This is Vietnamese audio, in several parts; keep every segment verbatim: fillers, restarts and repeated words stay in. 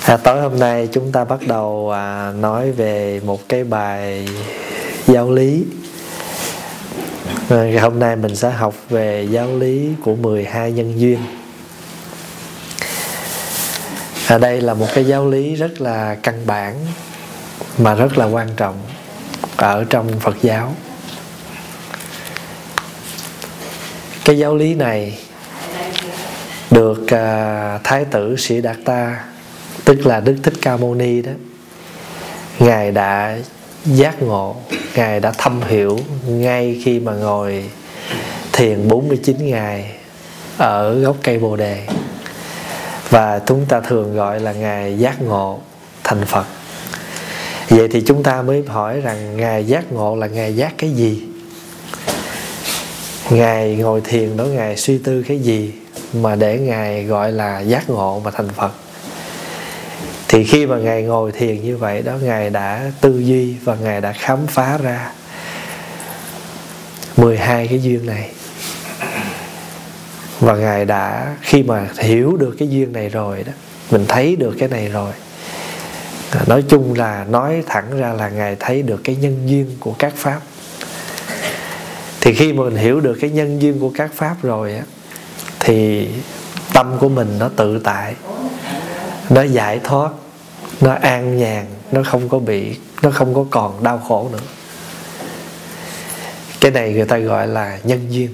À, tối hôm nay chúng ta bắt đầu à, nói về một cái bài giáo lý. À, hôm nay mình sẽ học về giáo lý của mười hai nhân duyên. À, đây là một cái giáo lý rất là căn bản mà rất là quan trọng ở trong Phật giáo. Cái giáo lý này được à, Thái tử Siddhartha, tức là Đức Thích Ca Mâu Ni đó, Ngài đã giác ngộ, Ngài đã thâm hiểu ngay khi mà ngồi thiền bốn mươi chín ngày ở gốc cây Bồ Đề. Và chúng ta thường gọi là Ngài giác ngộ thành Phật. Vậy thì chúng ta mới hỏi rằng Ngài giác ngộ là Ngài giác cái gì? Ngài ngồi thiền đó, Ngài suy tư cái gì mà để Ngài gọi là giác ngộ mà thành Phật? Thì khi mà Ngài ngồi thiền như vậy đó, Ngài đã tư duy và Ngài đã khám phá ra mười hai cái duyên này. Và Ngài đã, khi mà hiểu được cái duyên này rồi đó, mình thấy được cái này rồi, nói chung là nói thẳng ra là Ngài thấy được cái nhân duyên của các pháp. Thì khi mà mình hiểu được cái nhân duyên của các pháp rồi á, thì tâm của mình nó tự tại, nó giải thoát, nó an nhàn, nó không có bị, nó không có còn đau khổ nữa. Cái này người ta gọi là nhân duyên.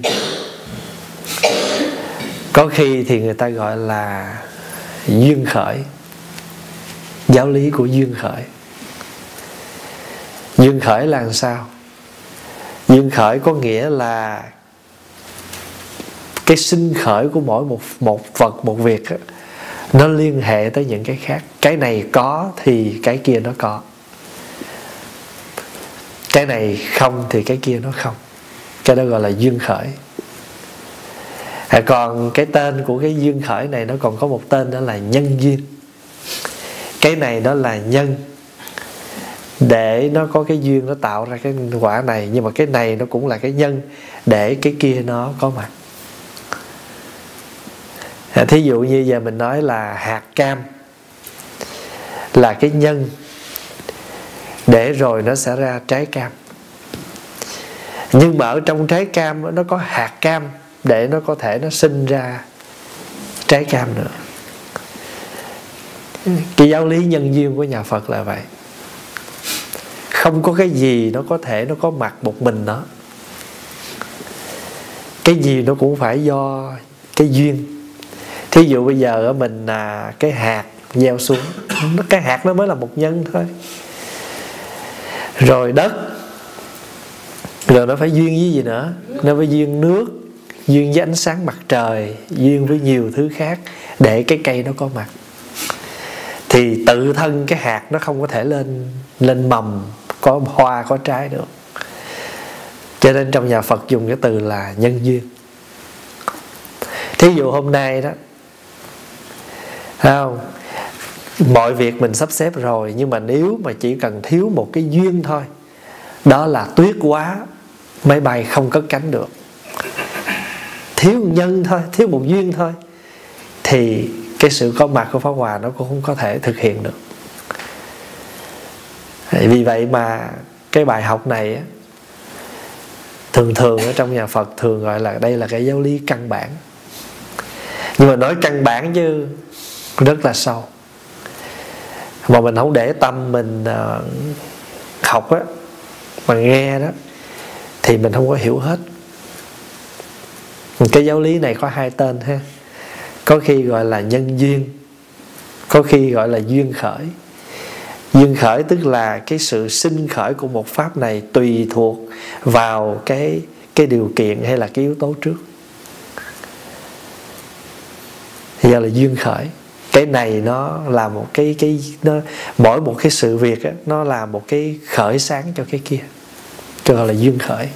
Có khi thì người ta gọi là duyên khởi, giáo lý của duyên khởi. Duyên khởi là làm sao? Duyên khởi có nghĩa là cái sinh khởi của mỗi một, một vật, một việc á, nó liên hệ tới những cái khác. Cái này có thì cái kia nó có, cái này không thì cái kia nó không. Cái đó gọi là duyên khởi. À, còn cái tên của cái duyên khởi này nó còn có một tên, đó là nhân duyên. Cái này nó là nhân để nó có cái duyên, nó tạo ra cái quả này. Nhưng mà cái này nó cũng là cái nhân để cái kia nó có mặt. À, thí dụ như giờ mình nói là hạt cam là cái nhân để rồi nó sẽ ra trái cam. Nhưng mà ở trong trái cam nó có hạt cam để nó có thể nó sinh ra trái cam nữa. Cái giáo lý nhân duyên của nhà Phật là vậy. Không có cái gì nó có thể nó có mặt một mình nó. Cái gì nó cũng phải do cái duyên. Thí dụ bây giờ mình à, cái hạt gieo xuống, cái hạt nó mới là một nhân thôi. Rồi đất, rồi nó phải duyên với gì nữa? Nó phải duyên nước, duyên với ánh sáng mặt trời, duyên với nhiều thứ khác để cái cây nó có mặt. Thì tự thân cái hạt nó không có thể lên lên mầm, có hoa, có trái được. Cho nên trong nhà Phật dùng cái từ là nhân duyên. Thí dụ hôm nay đó, không, mọi việc mình sắp xếp rồi, nhưng mà nếu mà chỉ cần thiếu một cái duyên thôi, đó là tuyết quá, máy bay không cất cánh được. Thiếu nhân thôi, thiếu một duyên thôi, thì cái sự có mặt của Pháp Hòa nó cũng không có thể thực hiện được. Vì vậy mà cái bài học này thường thường ở trong nhà Phật thường gọi là đây là cái giáo lý căn bản. Nhưng mà nói căn bản chứ rất là sâu. Mà mình không để tâm mình uh, học á, mà nghe đó, thì mình không có hiểu hết. Cái giáo lý này có hai tên ha. Có khi gọi là nhân duyên, có khi gọi là duyên khởi. Duyên khởi tức là cái sự sinh khởi của một pháp này tùy thuộc vào cái, cái điều kiện hay là cái yếu tố trước. Thì giờ là duyên khởi. Cái này nó là một cái, cái nó, mỗi một cái sự việc á, nó là một cái khởi sáng cho cái kia, cho gọi là duyên khởi.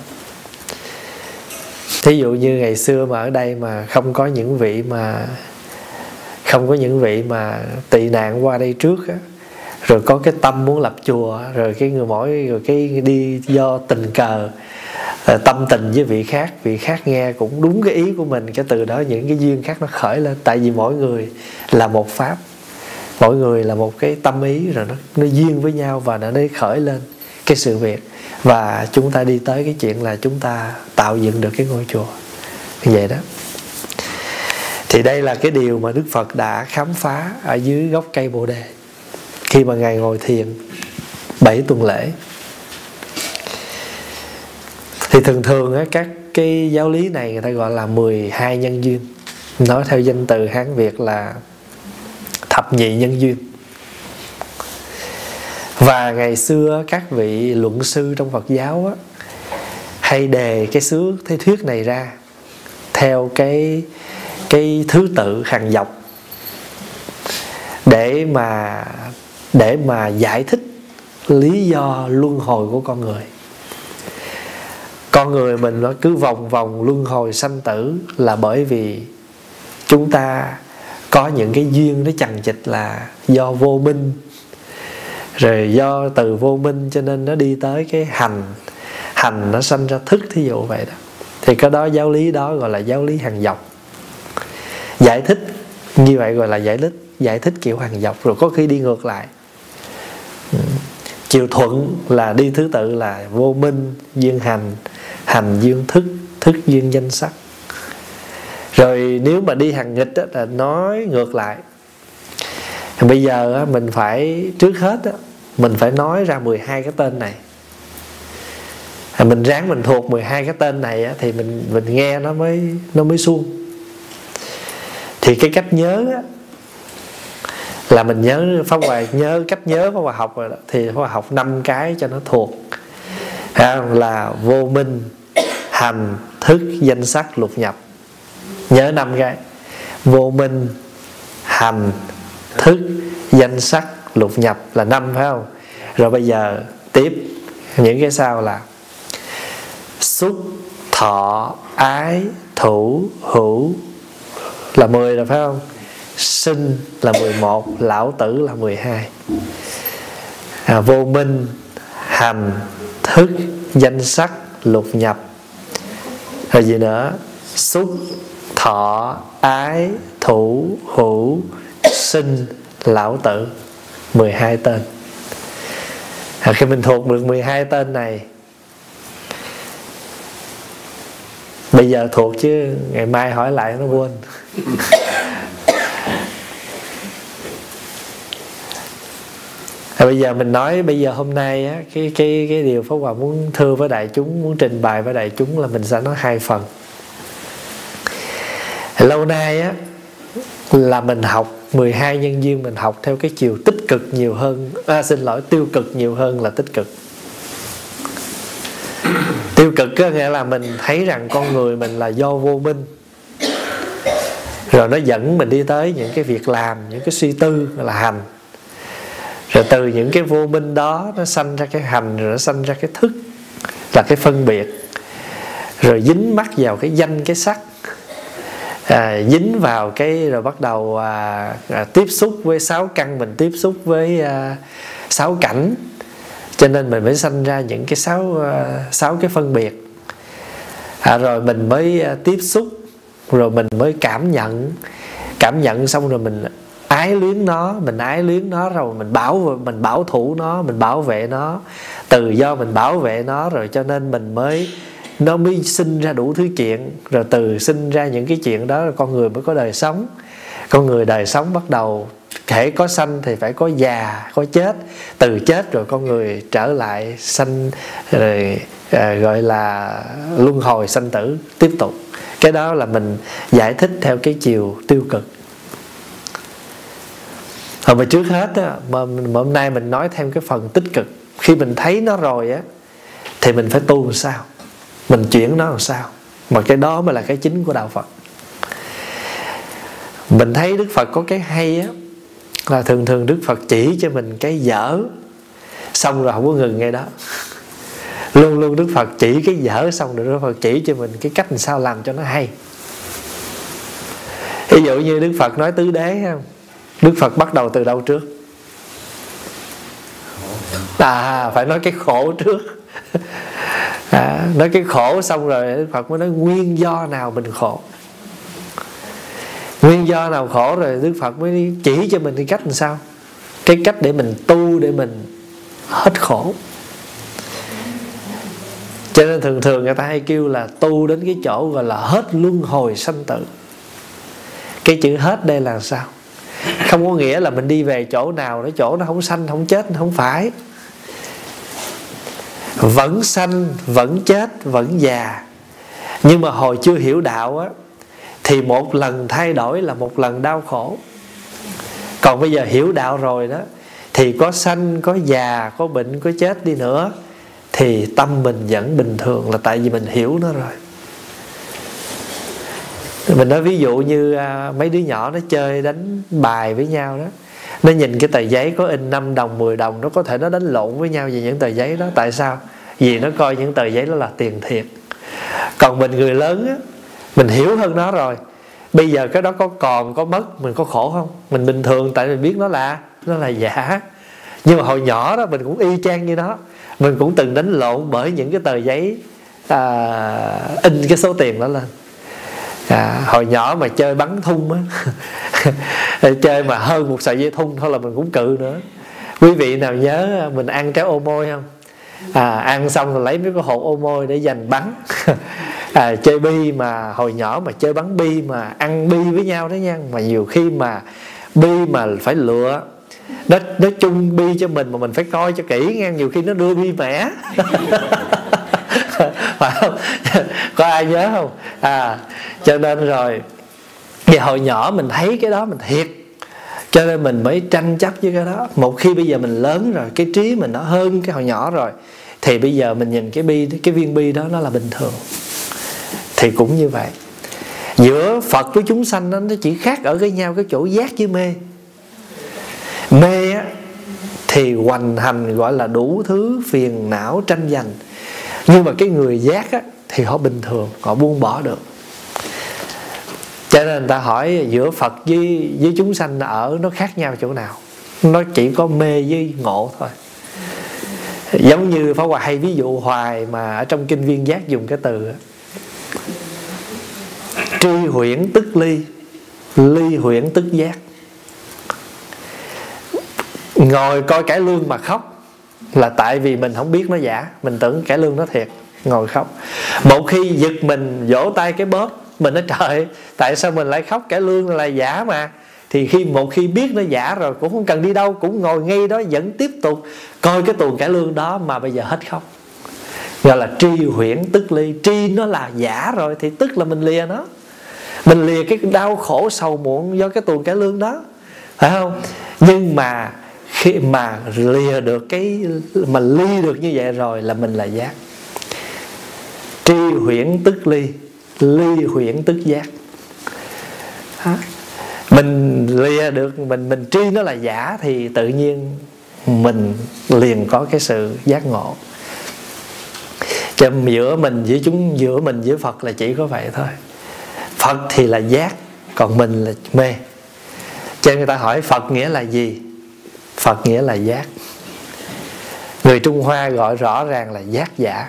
Thí dụ như ngày xưa mà ở đây mà không có những vị mà không có những vị mà tị nạn qua đây trước á, rồi có cái tâm muốn lập chùa, rồi cái người mỗi rồi cái đi do tình cờ tâm tình với vị khác, vị khác nghe cũng đúng cái ý của mình, cái từ đó những cái duyên khác nó khởi lên. Tại vì mỗi người là một pháp, Mỗi người là một cái tâm ý, rồi nó, nó duyên với nhau và nó khởi lên cái sự việc. Và chúng ta đi tới cái chuyện là chúng ta tạo dựng được cái ngôi chùa như vậy đó. Thì đây là cái điều mà Đức Phật đã khám phá ở dưới gốc cây Bồ Đề khi mà Ngài ngồi thiền bảy tuần lễ. Thì thường thường á, các cái giáo lý này người ta gọi là mười hai nhân duyên. Nói theo danh từ Hán Việt là thập nhị nhân duyên. Và ngày xưa các vị luận sư trong Phật giáo á, hay đề cái xứ thế thuyết này ra theo cái cái thứ tự hàng dọc để mà để mà giải thích lý do luân hồi của con người. Con người mình nó cứ vòng vòng luân hồi sanh tử là bởi vì chúng ta có những cái duyên nó chằng chịt là do vô minh, rồi do từ vô minh cho nên nó đi tới cái hành, hành nó sanh ra thức, thí dụ vậy đó. Thì cái đó giáo lý đó gọi là giáo lý hàng dọc. Giải thích như vậy gọi là giải thích giải thích kiểu hàng dọc, rồi có khi đi ngược lại. Chiều thuận là đi thứ tự là vô minh duyên hành, hành duyên thức, thức duyên danh sắc. Rồi nếu mà đi hàng nghịch đó, là nói ngược lại. Bây giờ mình phải, trước hết mình phải nói ra mười hai cái tên này. Mình ráng mình thuộc mười hai cái tên này thì mình mình nghe nó mới nó mới suông. Thì cái cách nhớ là mình nhớ Pháp Hòa nhớ cách nhớ Pháp Hòa học rồi đó, thì Pháp Hòa học năm cái cho nó thuộc. Là vô minh, hành, thức, danh sắc, lục nhập. Nhớ năm cái: vô minh, hành, thức, danh sắc, lục nhập là năm, phải không? Rồi bây giờ tiếp những cái sau là xúc, thọ, ái, thủ, hữu là mười rồi, phải không? Sinh là mười một, lão tử là mười hai. à, Vô minh, hành, thức, danh sắc, lục nhập. Rồi gì nữa? Xúc, thọ, ái, thủ, hữu, sinh, lão tử, mười hai tên. à, Khi mình thuộc được mười hai tên này, bây giờ thuộc chứ ngày mai hỏi lại nó quên. à, Bây giờ mình nói, bây giờ hôm nay á, cái, cái, cái điều Pháp Hòa muốn thưa với đại chúng, muốn trình bày với đại chúng là mình sẽ nói hai phần. Lâu nay á, là mình học mười hai nhân duyên, mình học theo cái chiều tích cực nhiều hơn, à, xin lỗi, tiêu cực nhiều hơn là tích cực. Tiêu cực có nghĩa là mình thấy rằng con người mình là do vô minh, rồi nó dẫn mình đi tới những cái việc làm, những cái suy tư là hành. Rồi từ những cái vô minh đó nó sanh ra cái hành, rồi nó sanh ra cái thức là cái phân biệt. Rồi dính mắc vào cái danh, cái sắc, à, dính vào cái rồi bắt đầu à, à, tiếp xúc với sáu căn, mình tiếp xúc với à, sáu cảnh. Cho nên mình mới sanh ra những cái sáu, sáu cái phân biệt. à, Rồi mình mới tiếp xúc, rồi mình mới cảm nhận. Cảm nhận xong rồi mình ái luyến nó, mình ái luyến nó, rồi mình bảo mình bảo thủ nó, mình bảo vệ nó. Từ do mình bảo vệ nó rồi cho nên mình mới nó mới sinh ra đủ thứ chuyện. Rồi từ sinh ra những cái chuyện đó là con người mới có đời sống. Con người đời sống bắt đầu thể có sanh thì phải có già, có chết. Từ chết rồi con người trở lại sanh, rồi à, gọi là luân hồi sanh tử tiếp tục. Cái đó là mình giải thích theo cái chiều tiêu cực. Rồi mà trước hết á, mà, mà hôm nay mình nói thêm cái phần tích cực. Khi mình thấy nó rồi á, thì mình phải tu làm sao, mình chuyển nó làm sao. Mà cái đó mới là cái chính của đạo Phật. Mình thấy Đức Phật có cái hay á, là thường thường Đức Phật chỉ cho mình cái dở, xong rồi không có ngừng ngay đó. Luôn luôn Đức Phật chỉ cái dở, xong rồi Đức Phật chỉ cho mình cái cách làm sao làm cho nó hay. Ví dụ như Đức Phật nói tứ đế, Đức Phật bắt đầu từ đâu trước? À, phải nói cái khổ trước. à, Nói cái khổ xong rồi Đức Phật mới nói nguyên do nào mình khổ. Nguyên do nào khổ rồi Đức Phật mới chỉ cho mình cái cách làm sao. cái cách để mình tu để mình hết khổ. Cho nên thường thường người ta hay kêu là tu đến cái chỗ gọi là hết luân hồi sanh tử. Cái chữ hết đây là sao? Không có nghĩa là mình đi về chỗ nào, cái chỗ nó không sanh, không chết, không phải. Vẫn sanh, vẫn chết, vẫn già. Nhưng mà hồi chưa hiểu đạo á, thì một lần thay đổi là một lần đau khổ. Còn bây giờ hiểu đạo rồi đó, thì có sanh, có già, có bệnh, có chết đi nữa, thì tâm mình vẫn bình thường, là tại vì mình hiểu nó rồi. Mình nói ví dụ như à, mấy đứa nhỏ nó chơi đánh bài với nhau đó, nó nhìn cái tờ giấy có in năm đồng, mười đồng, nó có thể nó đánh lộn với nhau về những tờ giấy đó. Tại sao? Vì nó coi những tờ giấy đó là tiền thiệt. Còn mình người lớn á, mình hiểu hơn nó rồi. Bây giờ cái đó có còn, có mất, mình có khổ không? Mình bình thường, tại mình biết nó là Nó là giả. Nhưng mà hồi nhỏ đó mình cũng y chang như nó. Mình cũng từng đánh lộn bởi những cái tờ giấy à, in cái số tiền đó lên. à, Hồi nhỏ mà chơi bắn thun á chơi mà hơn một sợi dây thun thôi là mình cũng cự nữa. Quý vị nào nhớ mình ăn trái ô môi không? À, ăn xong rồi lấy mấy cái hột ô môi để dành bắn. à, Chơi bi mà hồi nhỏ mà chơi bắn bi mà ăn bi với nhau đó nha. Mà nhiều khi mà bi mà phải lựa, Nó, nó chung bi cho mình mà mình phải coi cho kỹ nghe. Nhiều khi nó đưa bi mẻ. Phải không? Có ai nhớ không? À, cho nên rồi vì hồi nhỏ mình thấy cái đó mình thiệt, cho nên mình mới tranh chấp với cái đó. Một khi bây giờ mình lớn rồi, cái trí mình nó hơn cái hồi nhỏ rồi, thì bây giờ mình nhìn cái bi, cái viên bi đó nó là bình thường. Thì cũng như vậy, giữa Phật với chúng sanh đó, nó chỉ khác ở cái nhau cái chỗ giác với mê. Mê á, thì hoành hành gọi là đủ thứ phiền não tranh giành. Nhưng mà cái người giác á, thì họ bình thường, họ buông bỏ được. Cho nên người ta hỏi giữa Phật với, với chúng sanh ở nó khác nhau chỗ nào? Nó chỉ có mê với ngộ thôi. Giống như Pháp Hòa hay ví dụ hoài, mà ở trong kinh Viên Giác dùng cái từ tri huyễn tức ly, ly huyễn tức giác. Ngồi coi cải lương mà khóc là tại vì mình không biết nó giả, mình tưởng cải lương nó thiệt, ngồi khóc. Một khi giật mình vỗ tay cái bóp, mình nói trời, tại sao mình lại khóc, cải lương là giả mà. Thì khi một khi biết nó giả rồi, cũng không cần đi đâu, cũng ngồi ngay đó vẫn tiếp tục coi cái tuồng cải lương đó, mà bây giờ hết khóc. Gọi là tri huyễn tức ly. Tri nó là giả rồi, thì tức là mình lìa nó. Mình lìa cái đau khổ sầu muộn do cái tuồng cải lương đó, phải không? Nhưng mà khi mà lìa được cái, mà ly được như vậy rồi là mình là giác. Tri huyễn tức ly, ly huyễn tức giác. Hả? Mình lìa được, mình mình tri nó là giả, thì tự nhiên mình liền có cái sự giác ngộ. Cho giữa mình với chúng, giữa mình với Phật là chỉ có vậy thôi. Phật thì là giác, còn mình là mê. Cho nên người ta hỏi Phật nghĩa là gì? Phật nghĩa là giác. Người Trung Hoa gọi rõ ràng là giác giả.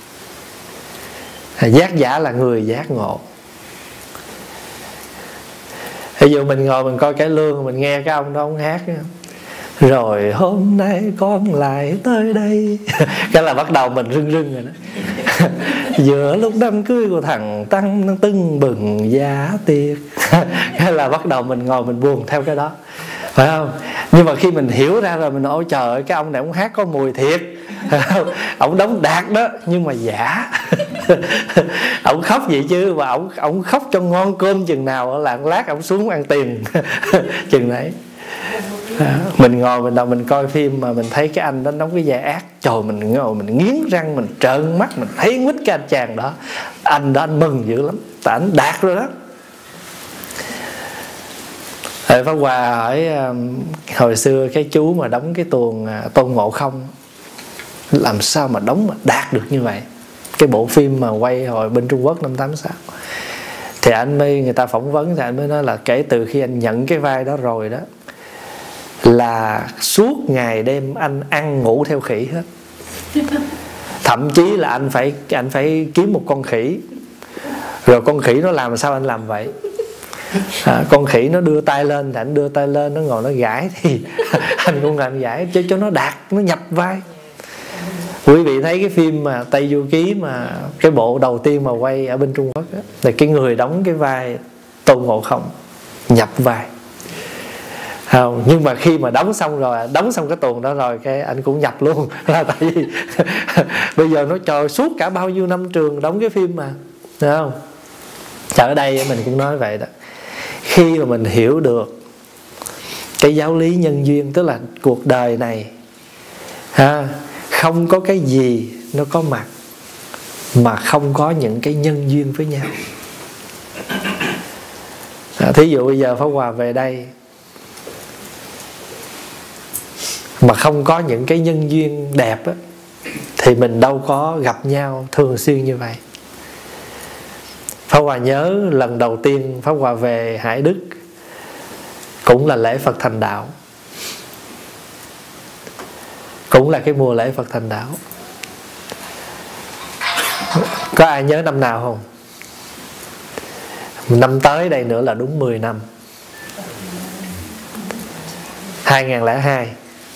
Giác giả là người giác ngộ. Ví dụ mình ngồi mình coi cải lương, mình nghe cái ông đó ông hát, rồi hôm nay con lại tới đây, cái là bắt đầu mình rưng rưng rồi đó. Giữa lúc đám cưới của thằng Tăng tưng bừng giá tiệc, cái là bắt đầu mình ngồi mình buồn theo cái đó, phải không? Nhưng mà khi mình hiểu ra rồi, mình ôi trời ơi, cái ông này ông hát có mùi thiệt, ông đóng đạt đó, nhưng mà giả. Ông khóc vậy chứ, mà ông ông khóc cho ngon cơm chừng nào là lát ông xuống ăn tiền chừng đấy. À, mình ngồi mình đầu mình coi phim mà mình thấy cái anh đó đóng cái vai ác, trời, mình ngồi mình nghiến răng, mình trợn mắt, mình thấy nguyết cái anh chàng đó. Anh đó anh mừng dữ lắm, tại anh đạt rồi đó. Pháp Hòa hỏi hồi xưa cái chú mà đóng cái tuồng Tôn Ngộ Không, làm sao mà đóng mà đạt được như vậy? Cái bộ phim mà quay hồi bên Trung Quốc năm tám sáu. Thì anh mới, người ta phỏng vấn thì anh mới nói là kể từ khi anh nhận cái vai đó rồi đó, là suốt ngày đêm anh ăn ngủ theo khỉ hết. Thậm chí là anh phải anh phải kiếm một con khỉ, rồi con khỉ nó làm sao anh làm vậy. À, con khỉ nó đưa tay lên thì anh đưa tay lên, nó ngồi nó gãi thì anh cũng ngạnh giải cho cho nó đạt, nó nhập vai. Quý vị thấy cái phim mà Tây Du Ký mà cái bộ đầu tiên mà quay ở bên Trung Quốc đó, là cái người đóng cái vai Tôn Ngộ Không nhập vai. Không, nhưng mà khi mà đóng xong rồi, đóng xong cái tuồng đó rồi cái anh cũng nhập luôn. Là tại vì bây giờ nó trời suốt cả bao nhiêu năm trường đóng cái phim mà, đúng không? Ở đây mình cũng nói vậy đó. Khi mà mình hiểu được cái giáo lý nhân duyên, tức là cuộc đời này ha, không có cái gì nó có mặt mà không có những cái nhân duyên với nhau. À, thí dụ bây giờ Pháp Hòa về đây mà không có những cái nhân duyên đẹp á, thì mình đâu có gặp nhau thường xuyên như vậy. Pháp Hòa nhớ lần đầu tiên Pháp Hòa về Hải Đức cũng là lễ Phật thành đạo, cũng là cái mùa lễ Phật thành đạo. Có ai nhớ năm nào không? Năm tới đây nữa là đúng mười năm, hai không không hai.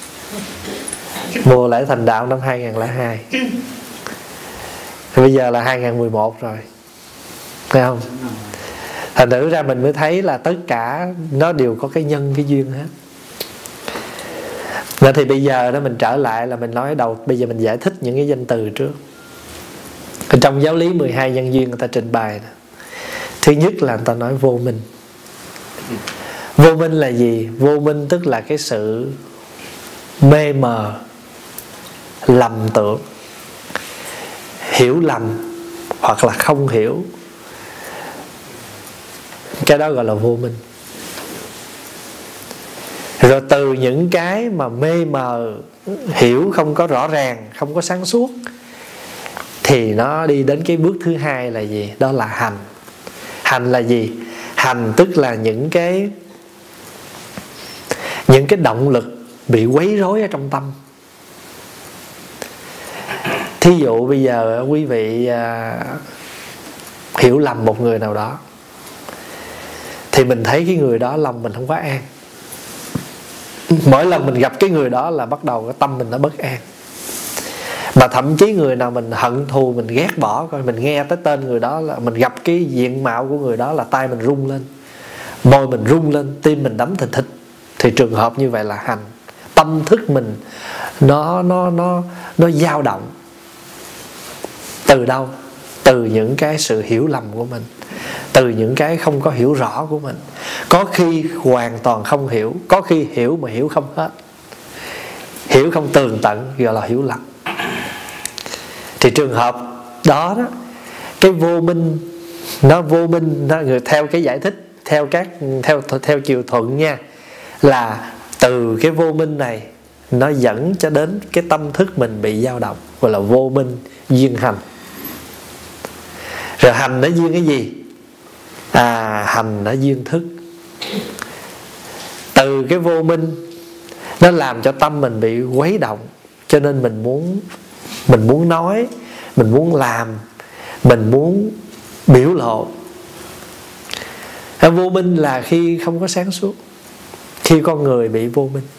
Mùa lễ thành đạo năm hai không không hai. Thì bây giờ là hai không một một rồi, thấy không? Thành thử ra mình mới thấy là tất cả nó đều có cái nhân, cái duyên hết. Nên thì bây giờ đó mình trở lại là mình nói đầu, bây giờ mình giải thích những cái danh từ trước. Trong giáo lý mười hai nhân duyên người ta trình bày đó. Thứ nhất là người ta nói vô minh. Vô minh là gì? Vô minh tức là cái sự mê mờ, lầm tưởng, hiểu lầm hoặc là không hiểu. Cái đó gọi là vô minh. Rồi từ những cái mà mê mờ, hiểu không có rõ ràng, không có sáng suốt, thì nó đi đến cái bước thứ hai là gì? Đó là hành. Hành là gì? Hành tức là những cái Những cái động lực bị quấy rối ở trong tâm. Thí dụ bây giờ quý vị à, hiểu lầm một người nào đó, thì mình thấy cái người đó lòng mình không có an. Mỗi lần mình gặp cái người đó là bắt đầu cái tâm mình nó bất an. Mà thậm chí người nào mình hận thù, mình ghét bỏ, coi mình nghe tới tên người đó là mình gặp cái diện mạo của người đó là tay mình rung lên, môi mình rung lên, tim mình đấm thình thịch. Thì trường hợp như vậy là hành. Tâm thức mình nó nó nó nó dao động. Từ đâu? Từ những cái sự hiểu lầm của mình, từ những cái không có hiểu rõ của mình. Có khi hoàn toàn không hiểu, có khi hiểu mà hiểu không hết, hiểu không tường tận, gọi là hiểu lầm. Thì trường hợp đó đó, cái vô minh, nó vô minh nó, người theo cái giải thích theo các theo theo chiều thuận nha, là từ cái vô minh này nó dẫn cho đến cái tâm thức mình bị dao động, gọi là vô minh duyên hành. Rồi hành nó duyên cái gì? À, hành nó duyên thức. Từ cái vô minh nó làm cho tâm mình bị quấy động, cho nên mình muốn mình muốn nói, mình muốn làm, mình muốn biểu lộ. Vô minh là khi không có sáng suốt, khi con người bị vô minh.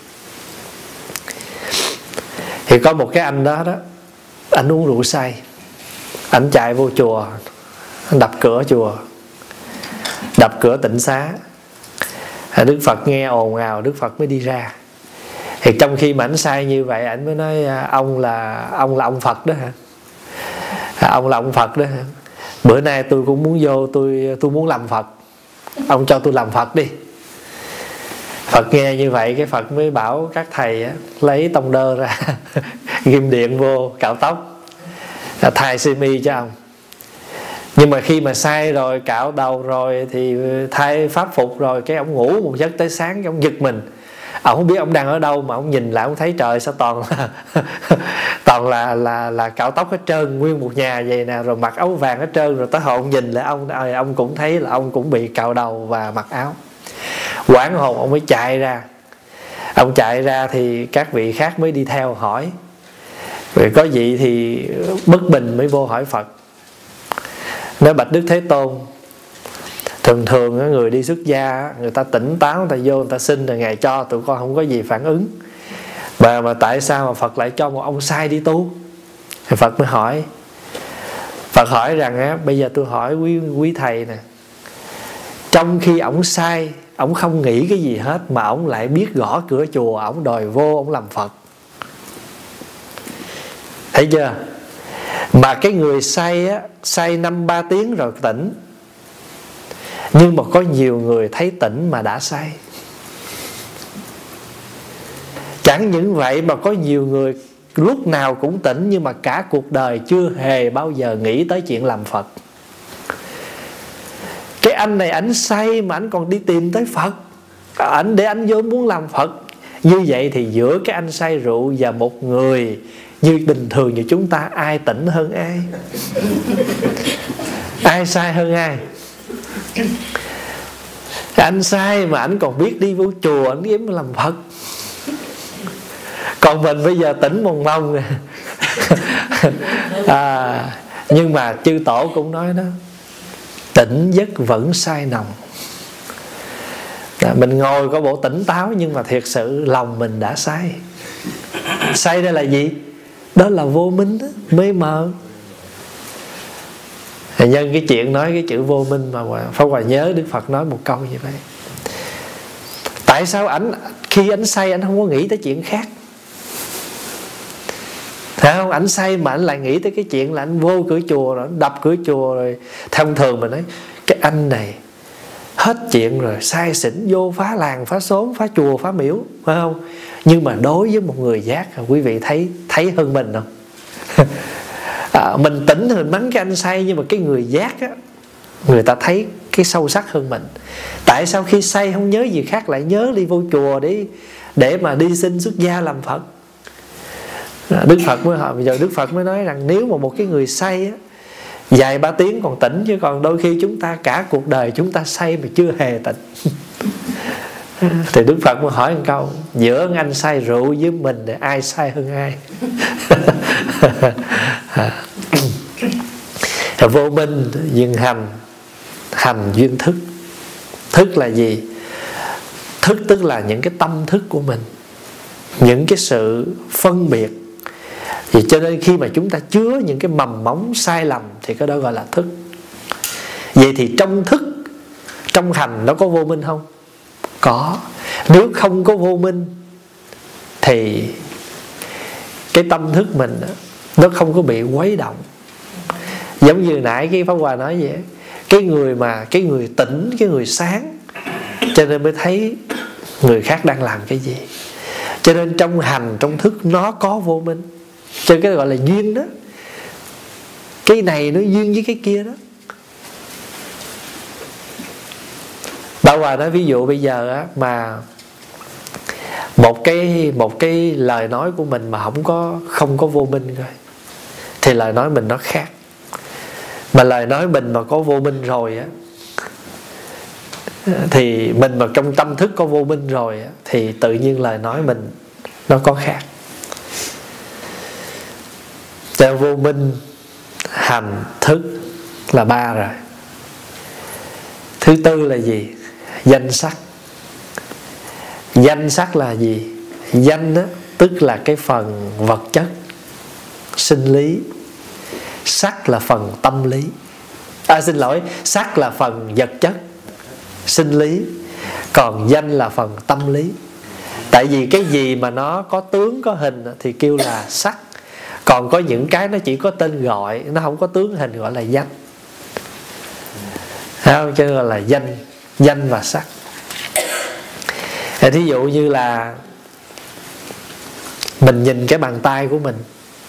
Thì có một cái anh đó đó, anh uống rượu say, anh chạy vô chùa, anh đập cửa chùa, đập cửa tịnh xá. Đức Phật nghe ồn ào, Đức Phật mới đi ra. Thì trong khi mà anh say như vậy, anh mới nói ông là ông là ông Phật đó hả? Ông là ông Phật đó hả? Bữa nay tôi cũng muốn vô, tôi tôi muốn làm Phật, ông cho tôi làm Phật đi. Phật nghe như vậy, cái Phật mới bảo các thầy á, lấy tông đơ ra ghim điện vô cạo tóc, thay sơ mi cho ông. Nhưng mà khi mà say rồi, cạo đầu rồi, thì thay pháp phục rồi, cái ông ngủ một giấc tới sáng, cái ông giật mình. Ông không biết ông đang ở đâu, mà ông nhìn lại ông thấy trời sao toàn là toàn là là là cạo tóc hết trơn, nguyên một nhà vậy nè, rồi mặc áo vàng hết trơn. Rồi tới hồi ông nhìn lại ông, ông cũng thấy là ông cũng bị cạo đầu và mặc áo. Hoảng hồn ông mới chạy ra. Ông chạy ra thì các vị khác mới đi theo hỏi. Rồi có vị thì bất bình mới vô hỏi Phật, nói bạch Đức Thế Tôn, thường thường người đi xuất gia, người ta tỉnh táo, người ta vô người ta xin rồi Ngài cho, tụi con không có gì phản ứng. Và mà tại sao mà Phật lại cho một ông sai đi tu? Thì Phật mới hỏi. Phật hỏi rằng á, bây giờ tôi hỏi quý, quý thầy nè, trong khi ổng sai, ổng không nghĩ cái gì hết, mà ổng lại biết gõ cửa chùa, ổng đòi vô, ổng làm Phật. Thấy chưa? Mà cái người say á, say năm ba tiếng rồi tỉnh. Nhưng mà có nhiều người thấy tỉnh mà đã say. Chẳng những vậy mà có nhiều người lúc nào cũng tỉnh, nhưng mà cả cuộc đời chưa hề bao giờ nghĩ tới chuyện làm Phật. Cái anh này ảnh say mà ảnh còn đi tìm tới Phật, ảnh để ảnh vô muốn làm Phật. Như vậy thì giữa cái anh say rượu và một người như bình thường như chúng ta, ai tỉnh hơn ai? Ai sai hơn ai? Anh sai mà ảnh còn biết đi vô chùa, ảnh kiếm làm Phật. Còn mình bây giờ tỉnh mồng mông. à, Nhưng mà chư tổ cũng nói đó, tỉnh giấc vẫn say nồng. à, Mình ngồi có bộ tỉnh táo, nhưng mà thiệt sự lòng mình đã say. Say đây là gì? Đó là vô minh đó, mê mờ. Nhân cái chuyện nói cái chữ vô minh mà Pháp Hòa nhớ Đức Phật nói một câu như vậy. Tại sao ảnh khi ảnh say ảnh không có nghĩ tới chuyện khác? Thấy không? Ảnh say mà ảnh lại nghĩ tới cái chuyện là ảnh vô cửa chùa rồi, đập cửa chùa rồi. Thông thường mình nói cái anh này hết chuyện rồi, say xỉn vô phá làng, phá xóm, phá chùa, phá miễu, phải không? Nhưng mà đối với một người giác, quý vị thấy thấy hơn mình không? à, Mình tỉnh thì mình mắng cái anh say, nhưng mà cái người giác á, người ta thấy cái sâu sắc hơn mình. Tại sao khi say không nhớ gì khác, lại nhớ đi vô chùa để để mà đi xin xuất gia làm Phật? Đức Phật mới hỏi, bây giờ Đức Phật mới nói rằng nếu mà một cái người say á, vài ba tiếng còn tỉnh, chứ còn đôi khi chúng ta cả cuộc đời chúng ta say mà chưa hề tỉnh. Thì Đức Phật mới hỏi một câu, giữa anh say rượu với mình thì ai say hơn ai? Vô minh duyên hành, hành duyên thức. Thức là gì? Thức tức là những cái tâm thức của mình, những cái sự phân biệt. Vì cho nên khi mà chúng ta chứa những cái mầm móng sai lầm thì cái đó gọi là thức. Vậy thì trong thức, trong hành nó có vô minh không? Có. Nếu không có vô minh thì cái tâm thức mình nó không có bị quấy động. Giống như nãy cái Pháp Hòa nói vậy, cái người mà cái người tỉnh, cái người sáng, cho nên mới thấy người khác đang làm cái gì. Cho nên trong hành, trong thức nó có vô minh. Cho nên cái gọi là duyên đó. Cái này nó duyên với cái kia đó. Bảo Hòa nói ví dụ bây giờ á, mà một cái một cái lời nói của mình mà không có không có vô minh rồi, thì lời nói mình nó khác. Mà lời nói mình mà có vô minh rồi á, thì mình mà trong tâm thức có vô minh rồi á, thì tự nhiên lời nói mình nó có khác. Cho vô minh, hành, thức là ba rồi. Thứ tư là gì? Danh sắc. Danh sắc là gì? Danh đó, tức là cái phần vật chất, sinh lý. Sắc là phần tâm lý. À xin lỗi, sắc là phần vật chất, sinh lý. Còn danh là phần tâm lý. Tại vì cái gì mà nó có tướng, có hình thì kêu là sắc. Còn có những cái nó chỉ có tên gọi, nó không có tướng hình, gọi là danh. Thấy không? Cho nên gọi là danh, danh và sắc. Thí dụ như là mình nhìn cái bàn tay của mình,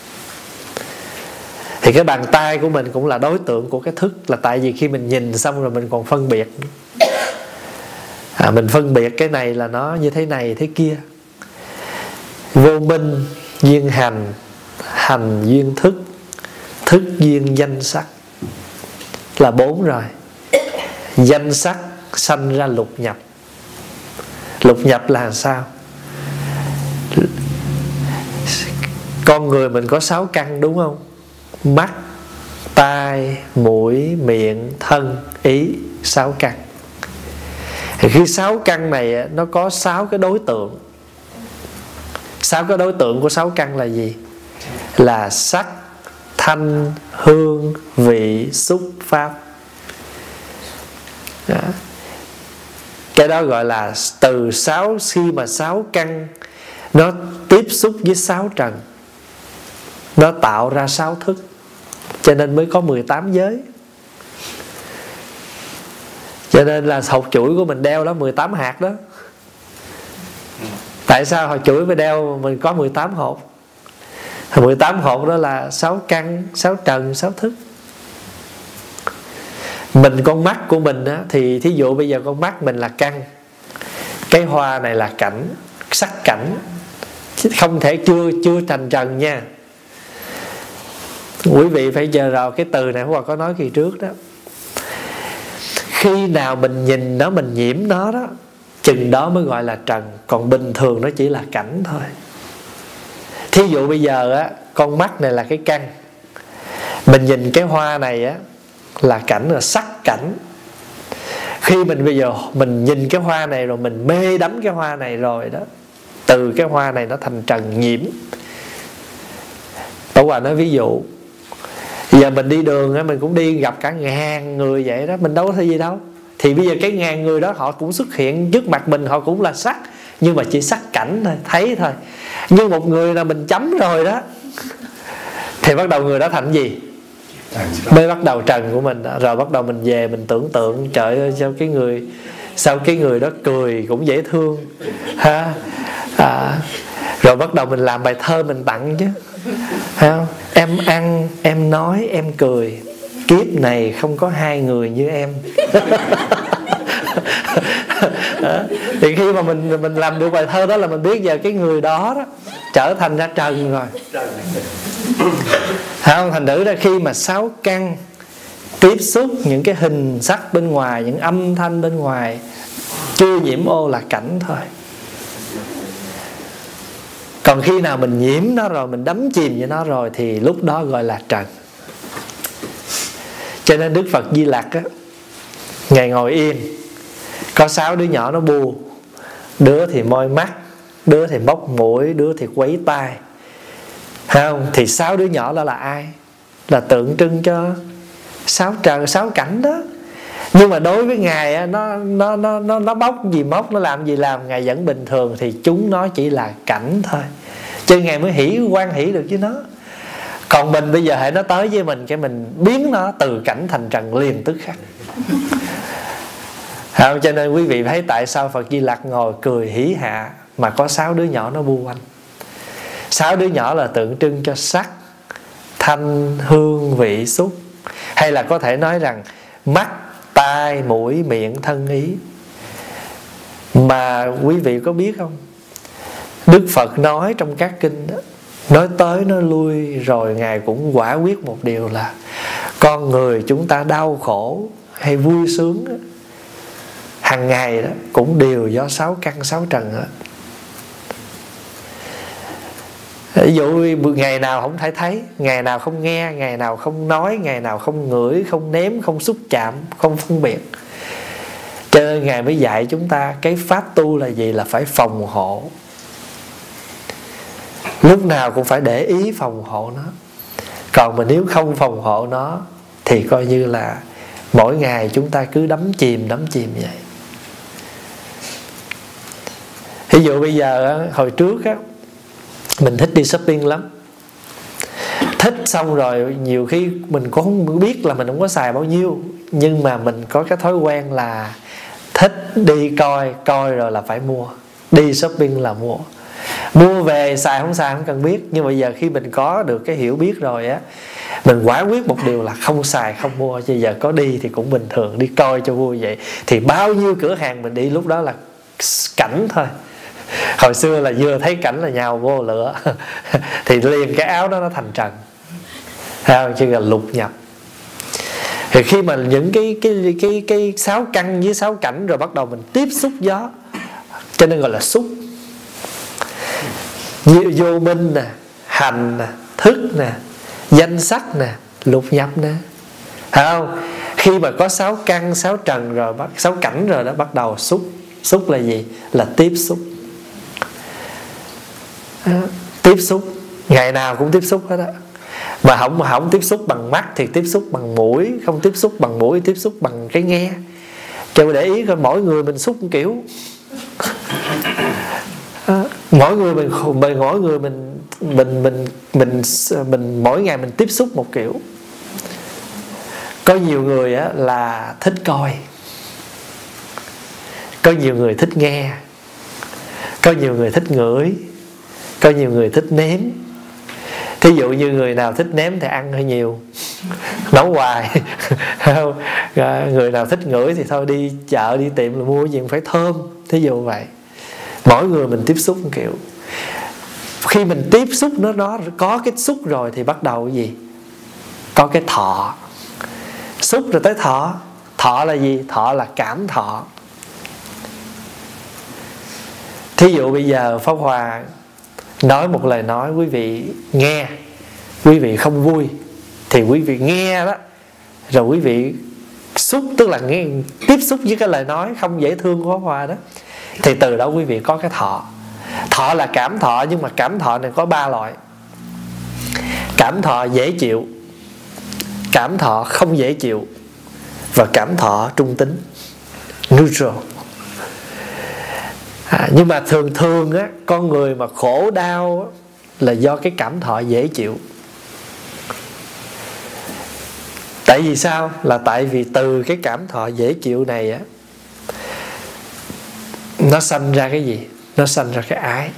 thì cái bàn tay của mình cũng là đối tượng của cái thức. Là tại vì khi mình nhìn xong rồi mình còn phân biệt. à, Mình phân biệt cái này là nó như thế này, thế kia. Vô minh duyên hành, hành duyên thức, thức duyên danh sắc, là bốn rồi. Danh sắc sanh ra lục nhập. Lục nhập là sao? Con người mình có sáu căn đúng không? Mắt, tai, mũi, miệng, thân, ý. Sáu căn. Thì khi sáu căn này nó có sáu cái đối tượng. sáu cái đối tượng của sáu căn là gì? Là sắc, thanh, hương, vị, xúc, pháp. Đó. Cái đó gọi là từ sáu, khi mà sáu căn nó tiếp xúc với sáu trần, nó tạo ra sáu thức, cho nên mới có mười tám giới. Cho nên là hột chuỗi của mình đeo đó mười tám hạt đó. Tại sao hột chuỗi phải đeo mình có mười tám hột? mười tám hột đó là sáu căn, sáu trần, sáu thức. Mình con mắt của mình á, thì thí dụ bây giờ con mắt mình là căn, cái hoa này là cảnh, sắc cảnh, chứ không thể chưa chưa thành trần nha. Quý vị phải chờ rồi cái từ này Hòa có nói kỳ trước đó. Khi nào mình nhìn nó, mình nhiễm nó đó, chừng đó mới gọi là trần. Còn bình thường nó chỉ là cảnh thôi. Thí dụ bây giờ á, con mắt này là cái căn, mình nhìn cái hoa này á là cảnh, là sắc cảnh. Khi mình bây giờ mình nhìn cái hoa này rồi, mình mê đắm cái hoa này rồi đó, từ cái hoa này nó thành trần nhiễm. Tổ Hòa nói ví dụ, giờ mình đi đường á, mình cũng đi gặp cả ngàn người vậy đó, mình đâu có thấy gì đâu. Thì bây giờ cái ngàn người đó họ cũng xuất hiện trước mặt mình, họ cũng là sắc, nhưng mà chỉ sắc cảnh thôi, thấy thôi. Nhưng một người là mình chấm rồi đó, thì bắt đầu người đó thành gì? Mới bắt đầu trần của mình đó. Rồi bắt đầu mình về mình tưởng tượng, trời ơi sao cái người, sao cái người đó cười cũng dễ thương ha. À, rồi bắt đầu mình làm bài thơ mình tặng chứ, thấy không? Em ăn, em nói, em cười, kiếp này không có hai người như em. Đó. Thì khi mà mình mình làm được bài thơ đó là mình biết giờ cái người đó đó trở thành ra trần rồi. Thấy không? Thành thử ra khi mà sáu căn tiếp xúc những cái hình sắc bên ngoài, những âm thanh bên ngoài, chưa nhiễm ô là cảnh thôi. Còn khi nào mình nhiễm nó rồi, mình đắm chìm với nó rồi, thì lúc đó gọi là trần. Cho nên Đức Phật Di Lặc á, Ngài ngồi yên, có sáu đứa nhỏ nó bu, đứa thì môi mắt, đứa thì móc mũi, đứa thì quấy tai. Thấy không? Thì sáu đứa nhỏ đó là ai? Là tượng trưng cho sáu trần, sáu cảnh đó. Nhưng mà đối với Ngài á, nó, nó, nó, nó, nó bóc gì móc, nó làm gì làm, Ngài vẫn bình thường. Thì chúng nó chỉ là cảnh thôi, chứ Ngài mới hỷ quan hỷ được với nó. Còn mình bây giờ hãy nó tới với mình, cái mình biến nó từ cảnh thành trần liền tức khắc. Không? Cho nên quý vị thấy tại sao Phật Di Lặc ngồi cười hỷ hạ mà có sáu đứa nhỏ nó bu quanh. Sáu đứa nhỏ là tượng trưng cho sắc, thanh, hương, vị, xúc. Hay là có thể nói rằng mắt, tai, mũi, miệng, thân, ý. Mà quý vị có biết không, Đức Phật nói trong các kinh đó, nói tới nói lui rồi Ngài cũng quả quyết một điều là con người chúng ta đau khổ hay vui sướng đó, hàng ngày đó cũng đều do sáu căn sáu trần hết. Ví dụ ngày nào không thể thấy, ngày nào không nghe, ngày nào không nói, ngày nào không ngửi, không nếm, không xúc chạm, không phân biệt. Cho nên Ngài mới dạy chúng ta cái pháp tu là gì? Là phải phòng hộ. Lúc nào cũng phải để ý phòng hộ nó. Còn mà nếu không phòng hộ nó thì coi như là mỗi ngày chúng ta cứ đắm chìm, đắm chìm vậy. Ví dụ bây giờ hồi trước á, mình thích đi shopping lắm. Thích xong rồi nhiều khi mình cũng không biết là mình không có xài bao nhiêu, nhưng mà mình có cái thói quen là thích đi coi, coi rồi là phải mua. Đi shopping là mua. Mua về xài không xài không cần biết. Nhưng mà giờ khi mình có được cái hiểu biết rồi á, mình quả quyết một điều là không xài không mua. Chứ giờ có đi thì cũng bình thường, đi coi cho vui vậy. Thì bao nhiêu cửa hàng mình đi lúc đó là cảnh thôi. Hồi xưa là vừa thấy cảnh là nhào vô lửa thì liền cái áo đó nó thành trần. Thấy không? Chứ là lục nhập. Thì khi mà những cái cái cái cái sáu căn với sáu cảnh rồi bắt đầu mình tiếp xúc gió, cho nên gọi là xúc. Như vô minh nè, hành nè, thức nè, danh sắc nè, lục nhập nè. Thấy không? Khi mà có sáu căn, sáu trần rồi, sáu cảnh rồi đó, bắt đầu xúc. Xúc là gì? Là tiếp xúc. à, tiếp xúc ngày nào cũng tiếp xúc hết á. Mà không không tiếp xúc bằng mắt thì tiếp xúc bằng mũi, không tiếp xúc bằng mũi tiếp xúc bằng cái nghe. Cho để ý coi mỗi người mình xúc một kiểu. À, mỗi người mình mỗi người mình mình mình mình mình mỗi ngày mình tiếp xúc một kiểu. Có nhiều người á là thích coi, có nhiều người thích nghe, có nhiều người thích ngửi, có nhiều người thích nếm. Thí dụ như người nào thích nếm thì ăn hơi nhiều, nấu hoài. Người nào thích ngửi thì thôi đi chợ đi tiệm là mua gì cũng phải thơm. Thí dụ vậy. Mỗi người mình tiếp xúc một kiểu. Khi mình tiếp xúc nó nó có cái xúc rồi thì bắt đầu cái gì? Có cái thọ. Xúc rồi tới thọ. Thọ là gì? Thọ là cảm thọ. Thí dụ bây giờ Pháp Hòa nói một lời nói, quý vị nghe, quý vị không vui thì quý vị nghe đó, rồi quý vị xúc, tức là nghe, tiếp xúc với cái lời nói không dễ thương của Pháp Hòa đó, thì từ đó quý vị có cái thọ. Thọ là cảm thọ, nhưng mà cảm thọ này có ba loại. Cảm thọ dễ chịu, cảm thọ không dễ chịu, và cảm thọ trung tính, neutral. À, nhưng mà thường thường á, con người mà khổ đau á, là do cái cảm thọ dễ chịu. Tại vì sao? Là tại vì từ cái cảm thọ dễ chịu này á, nó sanh ra cái gì? Nó sanh ra cái ái.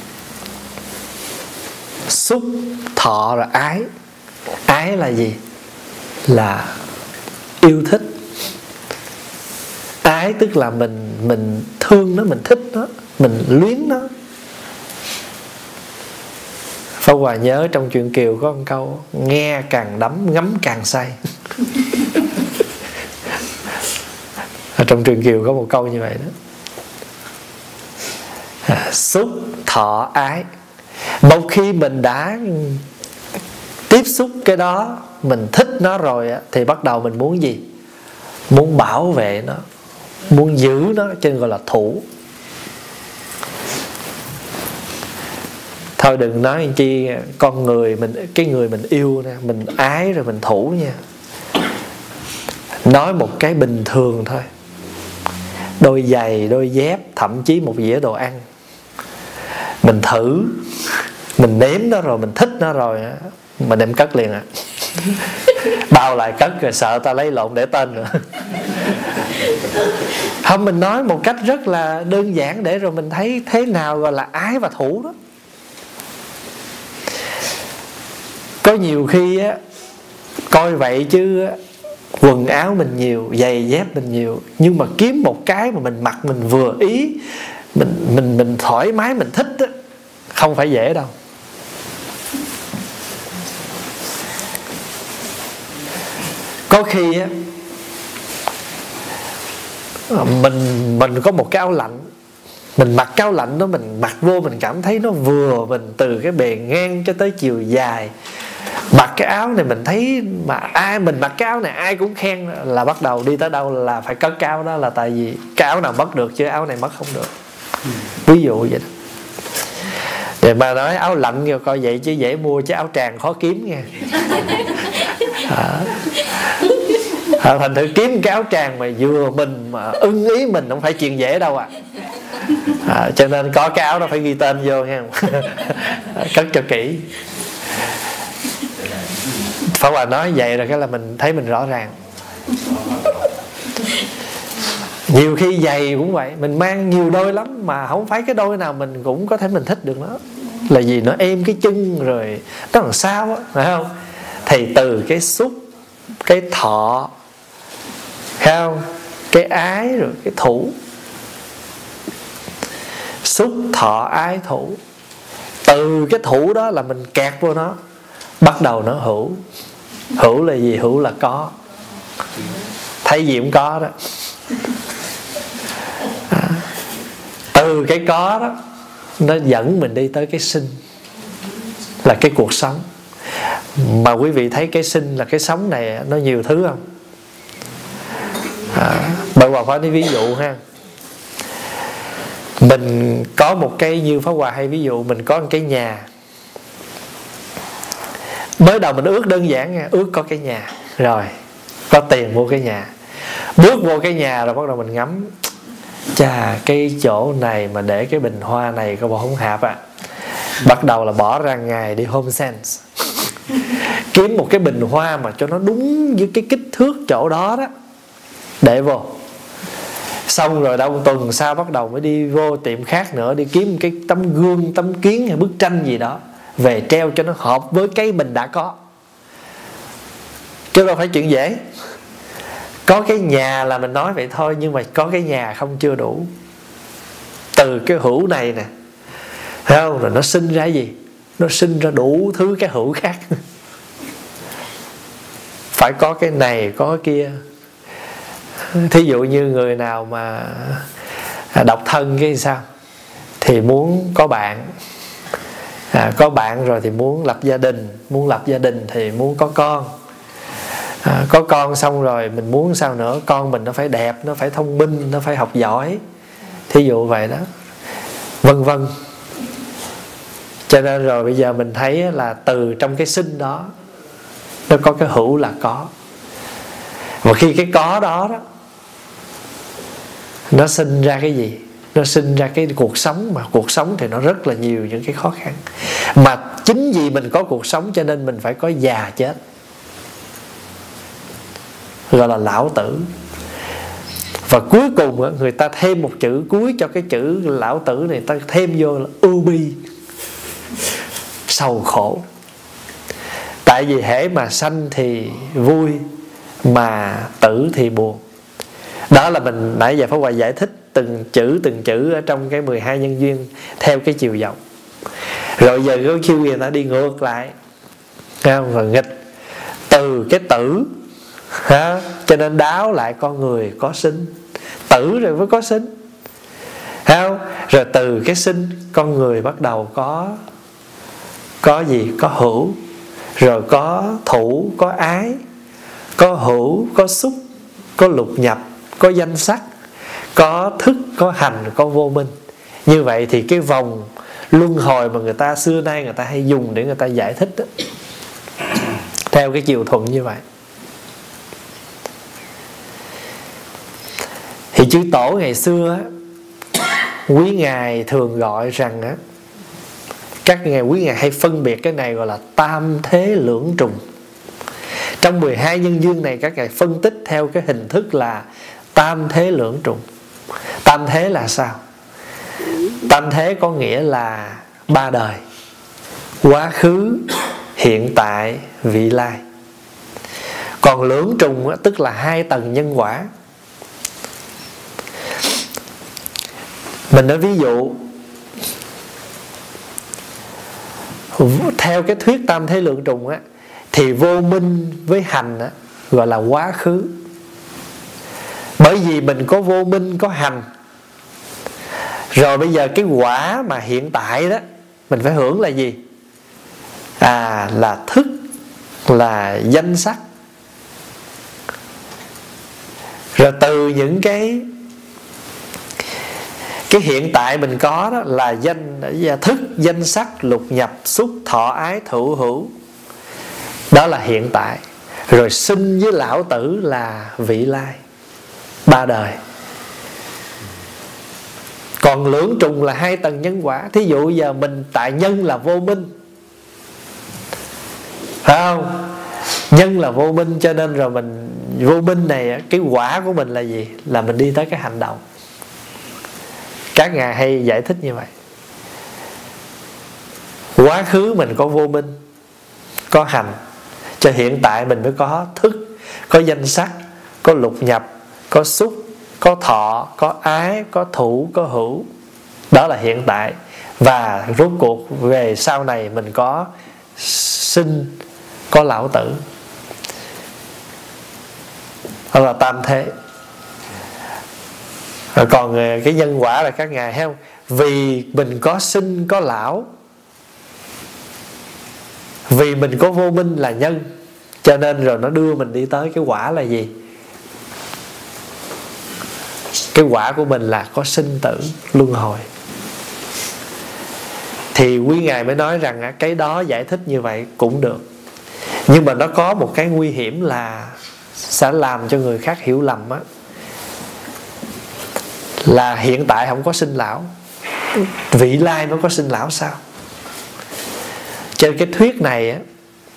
Xúc, thọ rồi ái. Ái là gì? Là yêu thích. Ái tức là mình mình thương nó, mình thích nó, mình luyến nó. Pháp Hòa nhớ trong truyện Kiều có một câu: nghe càng đắm, ngắm càng say. Ở trong truyện Kiều có một câu như vậy đó. À, xúc, thọ, ái. Một khi mình đã tiếp xúc cái đó, mình thích nó rồi á, thì bắt đầu mình muốn gì? Muốn bảo vệ nó, muốn giữ nó, cho nên gọi là thủ. Thôi đừng nói anh chi con người mình, cái người mình yêu nè, mình ái rồi mình thủ nha. Nói một cái bình thường thôi, đôi giày, đôi dép, thậm chí một dĩa đồ ăn, mình thử, mình nếm nó rồi, mình thích nó rồi, mình đem cất liền à. Bao lại cất rồi sợ ta lấy lộn để tên nữa. Không, mình nói một cách rất là đơn giản để rồi mình thấy thế nào gọi là ái và thủ đó. Có nhiều khi á, coi vậy chứ quần áo mình nhiều, giày dép mình nhiều, nhưng mà kiếm một cái mà mình mặc mình vừa ý, Mình mình mình thoải mái, mình thích á, không phải dễ đâu. Có khi á, Mình mình có một cái áo lạnh, mình mặc cái áo lạnh đó, mình mặc vô mình cảm thấy nó vừa mình, từ cái bề ngang cho tới chiều dài. Mặc cái áo này mình thấy mà ai mình mặc cái áo này ai cũng khen, là bắt đầu đi tới đâu là phải cất cái áo đó, là tại vì cái áo nào mất được chứ áo này mất không được. Ví dụ vậy đó. Để mà nói áo lạnh kêu coi vậy chứ dễ mua, chứ áo tràng khó kiếm nha. À, à, thành thử kiếm cái áo tràng mà vừa mình mà ưng ý mình không phải chuyện dễ đâu à. À, cho nên có cái áo đó phải ghi tên vô nha. Cất cho kỹ. Pháp Hòa nói vậy rồi cái là mình thấy mình rõ ràng. Nhiều khi giày cũng vậy, mình mang nhiều đôi lắm mà không phải cái đôi nào mình cũng có thể mình thích được nó. Là vì nó êm cái chân rồi nó làm sao á, phải không? Thì từ cái xúc, cái thọ, thấy không? Cái ái rồi cái thủ. Xúc, thọ, ái, thủ. Từ cái thủ đó là mình kẹt vô nó, bắt đầu nó hữu. Hữu là gì? Hữu là có. Thấy gì cũng có đó. À, từ cái có đó nó dẫn mình đi tới cái sinh, là cái cuộc sống. Mà quý vị thấy cái sinh là cái sống này nó nhiều thứ không? À, bởi Hòa Pháp nói ví dụ ha. Mình có một cái, như Pháp Hòa hay ví dụ, mình có một cái nhà. Mới đầu mình ước đơn giản nha, ước có cái nhà, rồi có tiền mua cái nhà. Bước vô cái nhà rồi bắt đầu mình ngắm, chà, cái chỗ này mà để cái bình hoa này có bộ không hạp à. Bắt đầu là bỏ ra ngày đi Home Sense kiếm một cái bình hoa mà cho nó đúng với cái kích thước chỗ đó đó, để vô. Xong rồi đâu một tuần sau bắt đầu mới đi vô tiệm khác nữa, đi kiếm cái tấm gương, tấm kiến hay bức tranh gì đó về treo cho nó hợp với cái mình đã có. Chứ đâu phải chuyện dễ. Có cái nhà là mình nói vậy thôi, nhưng mà có cái nhà không chưa đủ. Từ cái hữu này nè, thấy không? Rồi nó sinh ra gì? Nó sinh ra đủ thứ cái hữu khác. Phải có cái này, có cái kia. Thí dụ như người nào mà độc thân cái sao, thì muốn có bạn, à, có bạn rồi thì muốn lập gia đình, muốn lập gia đình thì muốn có con, à, có con xong rồi mình muốn sao nữa, con mình nó phải đẹp, nó phải thông minh, nó phải học giỏi, thí dụ vậy đó, vân vân. Cho nên rồi bây giờ mình thấy là từ trong cái sinh đó nó có cái hữu là có. Và khi cái có đó đó, nó sinh ra cái gì? Nó sinh ra cái cuộc sống. Mà cuộc sống thì nó rất là nhiều những cái khó khăn. Mà chính vì mình có cuộc sống cho nên mình phải có già chết, gọi là lão tử. Và cuối cùng người ta thêm một chữ cuối cho cái chữ lão tử này, ta thêm vô là ưu bi, sầu khổ. Tại vì hễ mà sanh thì vui, mà tử thì buồn. Đó là mình nãy giờ Pháp Hòa giải thích từng chữ từng chữ ở trong cái mười hai nhân duyên theo cái chiều dọc. Rồi giờ có chiêu người ta đi ngược lại, không? Và nghịch từ cái tử, ha? Cho nên đáo lại con người có sinh, tử rồi mới có sinh, không? Rồi từ cái sinh con người bắt đầu có có gì? Có hữu, rồi có thủ, có ái, có hữu, có xúc, có lục nhập, có danh sắc, có thức, có hành, có vô minh. Như vậy thì cái vòng luân hồi mà người ta xưa nay người ta hay dùng để người ta giải thích đó, theo cái chiều thuận như vậy. Thì chư tổ ngày xưa quý ngài thường gọi rằng á, các ngài quý ngài hay phân biệt cái này gọi là tam thế lưỡng trùng. Trong mười hai nhân duyên này các ngài phân tích theo cái hình thức là tam thế lưỡng trùng. Tam thế là sao? Tam thế có nghĩa là ba đời: quá khứ, hiện tại, vị lai. Còn lưỡng trùng tức là hai tầng nhân quả. Mình nói ví dụ, theo cái thuyết tam thế lượng trùng á, thì vô minh với hành á, gọi là quá khứ. Bởi vì mình có vô minh, có hành. Rồi bây giờ cái quả mà hiện tại đó mình phải hưởng là gì? À, là thức, là danh sắc. Rồi từ những cái Cái hiện tại mình có đó là danh thức, danh sắc, lục nhập, xúc, thọ, ái, thụ, hữu. Đó là hiện tại. Rồi sinh với lão tử là vị lai, ba đời. Còn lưỡng trùng là hai tầng nhân quả. Thí dụ giờ mình tại nhân là vô minh, phải không? Nhân là vô minh, cho nên rồi mình vô minh này, cái quả của mình là gì? Là mình đi tới cái hành động. Các ngài hay giải thích như vậy. Quá khứ mình có vô minh, có hành, cho hiện tại mình mới có thức, có danh sắc, có lục nhập, có xúc, có thọ, có ái, có thủ, có hữu. Đó là hiện tại. Và rốt cuộc về sau này mình có sinh, có lão tử. Đó là tam thế. Rồi còn cái nhân quả là các ngài thấy không? Vì mình có sinh, có lão, vì mình có vô minh là nhân, cho nên rồi nó đưa mình đi tới cái quả là gì? cái quả của mình là có sinh tử luân hồi. Thì quý ngài mới nói rằng cái đó giải thích như vậy cũng được, nhưng mà nó có một cái nguy hiểm là sẽ làm cho người khác hiểu lầm á, là hiện tại không có sinh lão, vị lai mới có sinh lão sao? Trên cái thuyết này á,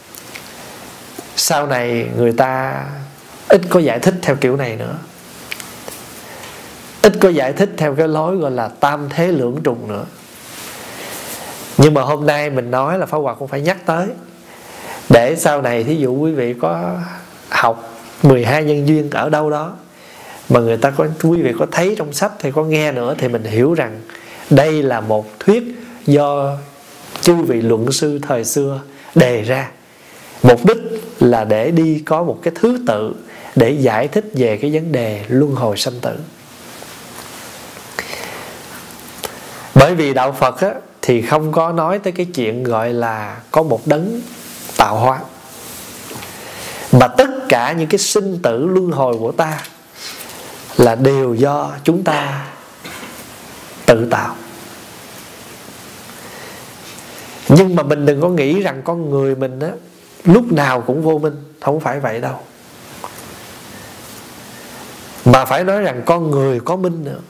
sau này người ta ít có giải thích theo kiểu này nữa, ít có giải thích theo cái lối gọi là tam thế lưỡng trùng nữa. Nhưng mà hôm nay mình nói là Pháp Hòa cũng phải nhắc tới, để sau này thí dụ quý vị có học mười hai nhân duyên ở đâu đó mà người ta có, quý vị có thấy trong sách hay có nghe nữa, thì mình hiểu rằng đây là một thuyết do chư vị luận sư thời xưa đề ra, mục đích là để đi có một cái thứ tự để giải thích về cái vấn đề luân hồi sanh tử. Bởi vì đạo Phật á, thì không có nói tới cái chuyện gọi là có một đấng tạo hóa, mà tất cả những cái sinh tử luân hồi của ta là đều do chúng ta tự tạo. Nhưng mà mình đừng có nghĩ rằng con người mình á, lúc nào cũng vô minh, không phải vậy đâu. Mà phải nói rằng con người có minh nữa.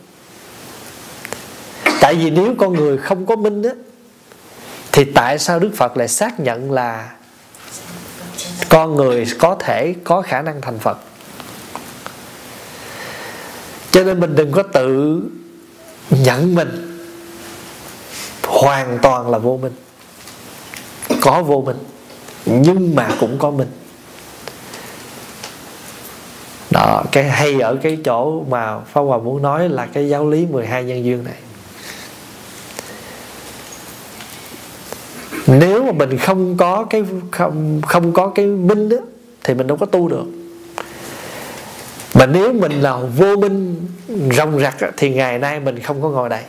Tại vì nếu con người không có minh á, thì tại sao Đức Phật lại xác nhận là con người có thể có khả năng thành Phật? Cho nên mình đừng có tự nhận mình hoàn toàn là vô minh. Có vô minh, nhưng mà cũng có minh. Đó, cái hay ở cái chỗ mà Pháp Hòa muốn nói là cái giáo lý mười hai nhân duyên này. Nếu mà mình không có cái không, không có cái minh đó, thì mình đâu có tu được. Mà nếu mình là vô minh ròng rạc á, thì ngày nay mình không có ngồi đây.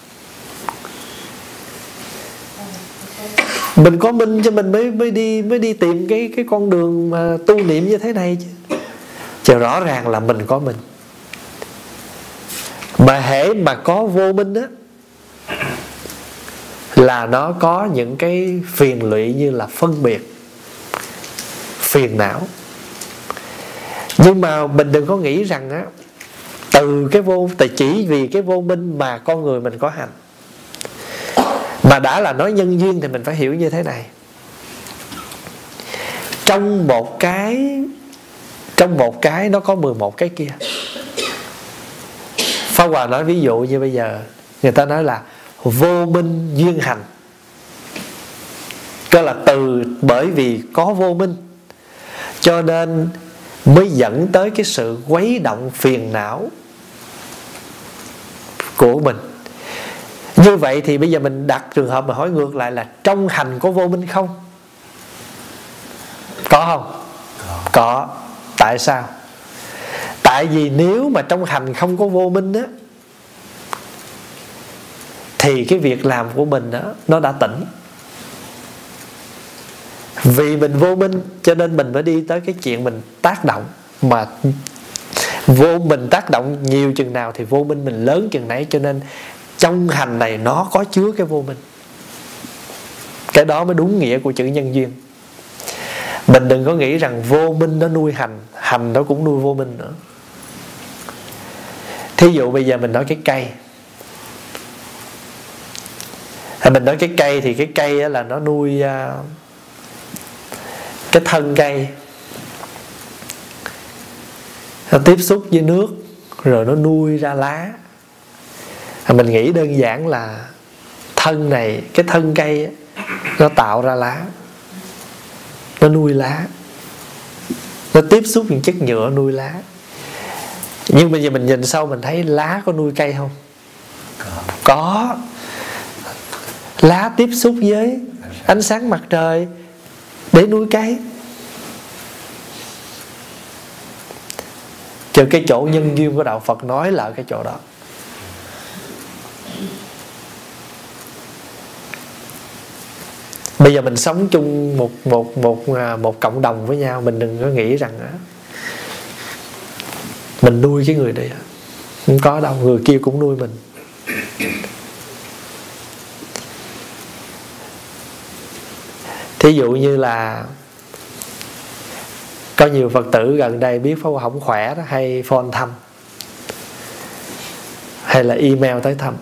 Mình có minh cho mình mới mới đi mới đi tìm cái cái con đường mà tu niệm như thế này chứ. Chứ rõ ràng là mình có minh. Mà hễ mà có vô minh á, là nó có những cái phiền lụy như là phân biệt, phiền não. Nhưng mà mình đừng có nghĩ rằng á, từ cái vô, tại chỉ vì cái vô minh mà con người mình có hành. Mà đã là nói nhân duyên thì mình phải hiểu như thế này. Trong một cái Trong một cái nó có mười một cái kia. Pháp Hòa nói ví dụ như bây giờ người ta nói là vô minh duyên hành. Tức là từ bởi vì có vô minh cho nên mới dẫn tới cái sự quấy động phiền não của mình. Như vậy thì bây giờ mình đặt trường hợp mà hỏi ngược lại là trong hành có vô minh không? Có không? Có. Có. Tại sao? Tại vì nếu mà trong hành không có vô minh á, thì cái việc làm của mình đó, nó đã tỉnh. Vì mình vô minh cho nên mình mới đi tới cái chuyện mình tác động. Mà vô mình tác động nhiều chừng nào thì vô minh mình lớn chừng nấy. Cho nên trong hành này nó có chứa cái vô minh. Cái đó mới đúng nghĩa của chữ nhân duyên. Mình đừng có nghĩ rằng vô minh nó nuôi hành, hành nó cũng nuôi vô minh nữa. Thí dụ bây giờ mình nói cái cây, mình nói cái cây thì cái cây là nó nuôi cái thân cây, nó tiếp xúc với nước rồi nó nuôi ra lá. Mình nghĩ đơn giản là thân này, cái thân cây nó tạo ra lá, nó nuôi lá, nó tiếp xúc những chất nhựa nuôi lá. Nhưng bây giờ mình nhìn sâu mình thấy lá có nuôi cây không? Có. Có. Lá tiếp xúc với ánh sáng mặt trời để nuôi cây. Chứ cái chỗ nhân duyên của đạo Phật nói là cái chỗ đó. Bây giờ mình sống chung một một một một cộng đồng với nhau, mình đừng có nghĩ rằng đó, mình nuôi cái người này. Không có đâu, người kia cũng nuôi mình. Thí dụ như là có nhiều Phật tử gần đây biết Pháp Hòa không khỏe đó, hay phone thăm, hay là email tới thăm,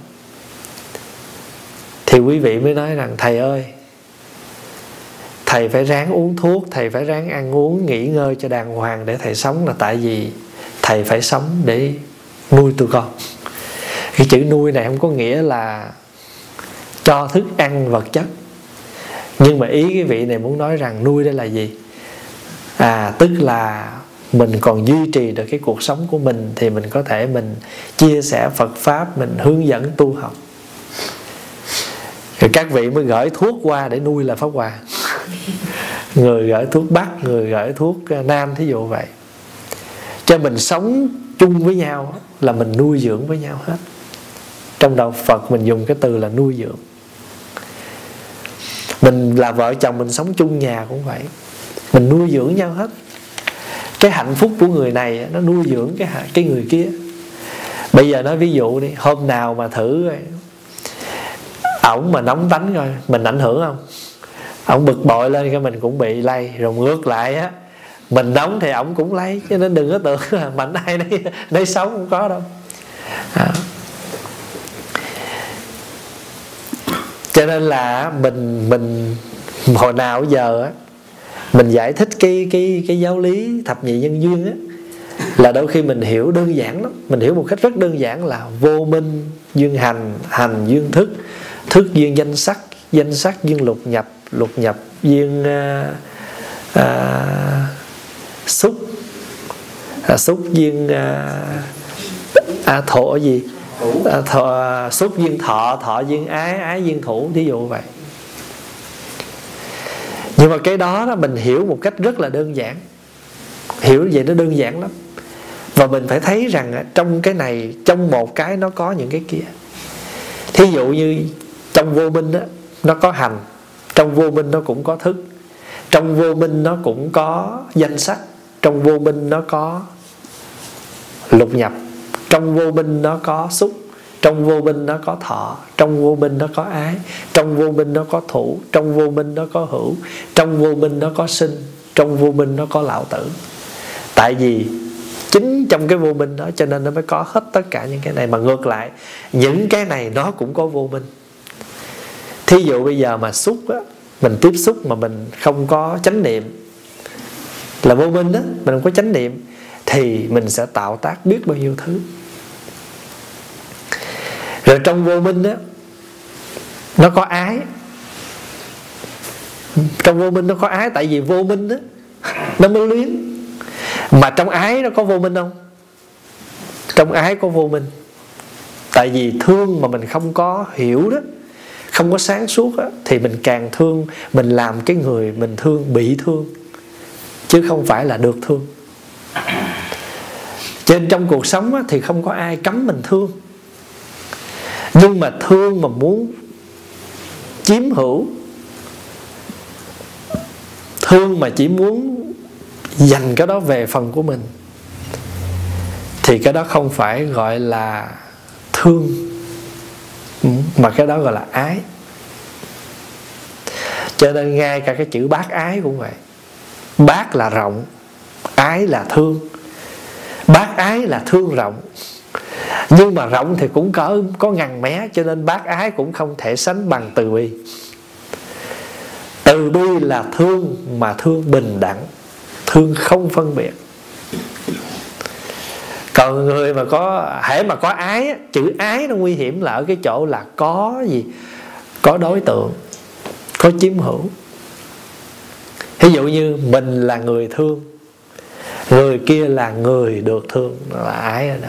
thì quý vị mới nói rằng thầy ơi, thầy phải ráng uống thuốc, thầy phải ráng ăn uống, nghỉ ngơi cho đàng hoàng để thầy sống, là tại vì thầy phải sống để nuôi tụi con. Cái chữ nuôi này không có nghĩa là cho thức ăn vật chất, nhưng mà ý cái vị này muốn nói rằng nuôi đây là gì? À, tức là mình còn duy trì được cái cuộc sống của mình, thì mình có thể mình chia sẻ Phật Pháp, mình hướng dẫn tu học. Rồi các vị mới gửi thuốc qua để nuôi là Pháp Hòa. Người gửi thuốc Bắc, người gửi thuốc Nam, thí dụ vậy. Cho mình sống chung với nhau là mình nuôi dưỡng với nhau hết. Trong đạo Phật mình dùng cái từ là nuôi dưỡng. Mình là vợ chồng, mình sống chung nhà cũng vậy, mình nuôi dưỡng nhau hết. Cái hạnh phúc của người này nó nuôi dưỡng cái, cái người kia. Bây giờ nói ví dụ đi, hôm nào mà thử rồi ổng mà nóng tánh rồi, mình ảnh hưởng không? Ổng bực bội lên cái mình cũng bị lây. Rồi ngược lại á, mình nóng thì ổng cũng lấy. Cho nên đừng có tưởng là mạnh ai nấy, nấy sống, không có đâu. À. Cho nên là mình mình hồi nào giờ á, mình giải thích cái cái cái giáo lý thập nhị nhân duyên á, là đôi khi mình hiểu đơn giản lắm. Mình hiểu một cách rất đơn giản là vô minh duyên hành, hành duyên thức, thức duyên danh sắc, danh sắc duyên lục nhập, lục nhập duyên à, à, xúc, à, xúc duyên à, à, thọ gì à, thọ, xúc duyên thọ, thọ duyên ái, ái duyên thủ, thí dụ vậy. Nhưng mà cái đó, đó mình hiểu một cách rất là đơn giản. Hiểu vậy nó đơn giản lắm. Và mình phải thấy rằng trong cái này, trong một cái nó có những cái kia. Thí dụ như trong vô minh đó, nó có hành, trong vô minh nó cũng có thức, trong vô minh nó cũng có danh sắc, trong vô minh nó có lục nhập, trong vô minh nó có xúc, trong vô minh nó có thọ, trong vô minh nó có ái, trong vô minh nó có thủ, trong vô minh nó có hữu, trong vô minh nó có sinh, trong vô minh nó có lão tử. Tại vì chính trong cái vô minh đó cho nên nó mới có hết tất cả những cái này. Mà ngược lại, những cái này nó cũng có vô minh. Thí dụ bây giờ mà xúc á, mình tiếp xúc mà mình không có chánh niệm, là vô minh đó, mình không có chánh niệm, thì mình sẽ tạo tác biết bao nhiêu thứ. Rồi trong vô minh đó, nó có ái. Trong vô minh nó có ái, tại vì vô minh đó, nó mới luyến. Mà trong ái nó có vô minh không? Trong ái có vô minh. Tại vì thương mà mình không có hiểu đó, không có sáng suốt đó, thì mình càng thương, mình làm cái người mình thương bị thương, chứ không phải là được thương. Cho nên trong cuộc sống đó, thì không có ai cấm mình thương. Nhưng mà thương mà muốn chiếm hữu, thương mà chỉ muốn dành cái đó về phần của mình, thì cái đó không phải gọi là thương, mà cái đó gọi là ái. Cho nên ngay cả cái chữ bác ái cũng vậy. Bác là rộng, ái là thương. Bác ái là thương rộng, nhưng mà rộng thì cũng có, có ngần mé. Cho nên bác ái cũng không thể sánh bằng từ bi. Từ bi là thương, mà thương bình đẳng, thương không phân biệt. Còn người mà có, hễ mà có ái, chữ ái nó nguy hiểm là ở cái chỗ là có gì? Có đối tượng, có chiếm hữu. Ví dụ như mình là người thương, người kia là người được thương, là ái rồi đó.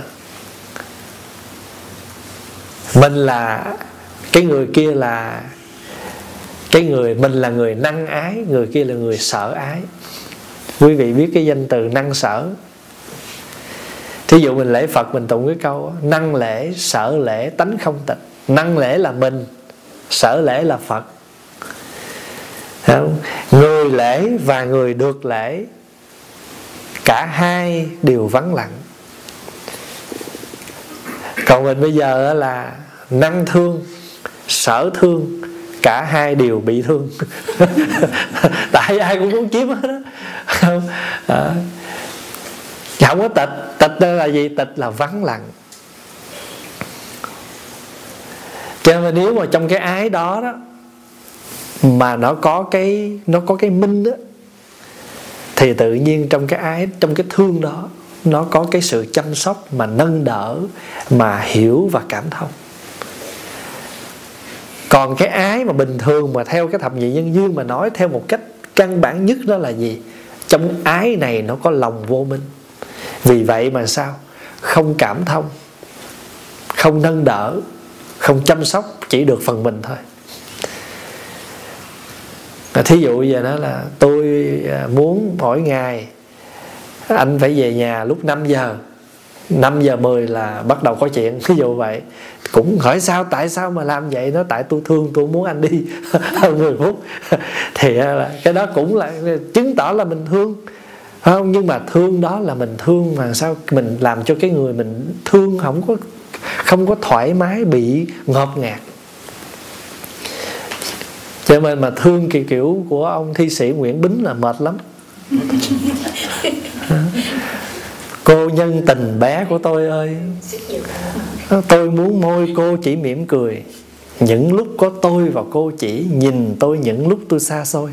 Mình là, cái người kia là cái người, mình là người năng ái, người kia là người sợ ái. Quý vị biết cái danh từ năng sở. Thí dụ mình lễ Phật, mình tụng cái câu năng lễ, sở lễ, tánh không tịch. Năng lễ là mình, sở lễ là Phật. Không? Người lễ và người được lễ, cả hai đều vắng lặng. Còn mình bây giờ là năng thương, sở thương, cả hai đều bị thương. Tại ai cũng muốn chiếm hết đó. Không, à, không có tịch. Tịch đây là gì? Tịch là vắng lặng. Cho nên nếu mà trong cái ái đó đó mà nó có cái nó có cái minh đó, thì tự nhiên trong cái ái, trong cái thương đó, nó có cái sự chăm sóc mà nâng đỡ, mà hiểu và cảm thông. Còn cái ái mà bình thường mà theo cái thập nhị nhân duyên mà nói theo một cách căn bản nhất đó là gì? Trong ái này nó có lòng vô minh. Vì vậy mà sao? Không cảm thông, không nâng đỡ, không chăm sóc, chỉ được phần mình thôi. Thí dụ giờ đó là tôi muốn mỗi ngày anh phải về nhà lúc năm giờ, năm giờ mười là bắt đầu có chuyện. Ví dụ vậy. Cũng hỏi sao, tại sao mà làm vậy? Nó tại tôi thương, tôi muốn anh đi hơn mười phút. Thì cái đó cũng là chứng tỏ là mình thương, không? Nhưng mà thương đó là mình thương mà sao mình làm cho cái người mình thương không có không có thoải mái, bị ngột ngạt. Cho nên mà thương kiểu kiểu của ông thi sĩ Nguyễn Bính là mệt lắm. Cô nhân tình bé của tôi ơi, tôi muốn môi cô chỉ mỉm cười, những lúc có tôi và cô chỉ nhìn tôi những lúc tôi xa xôi.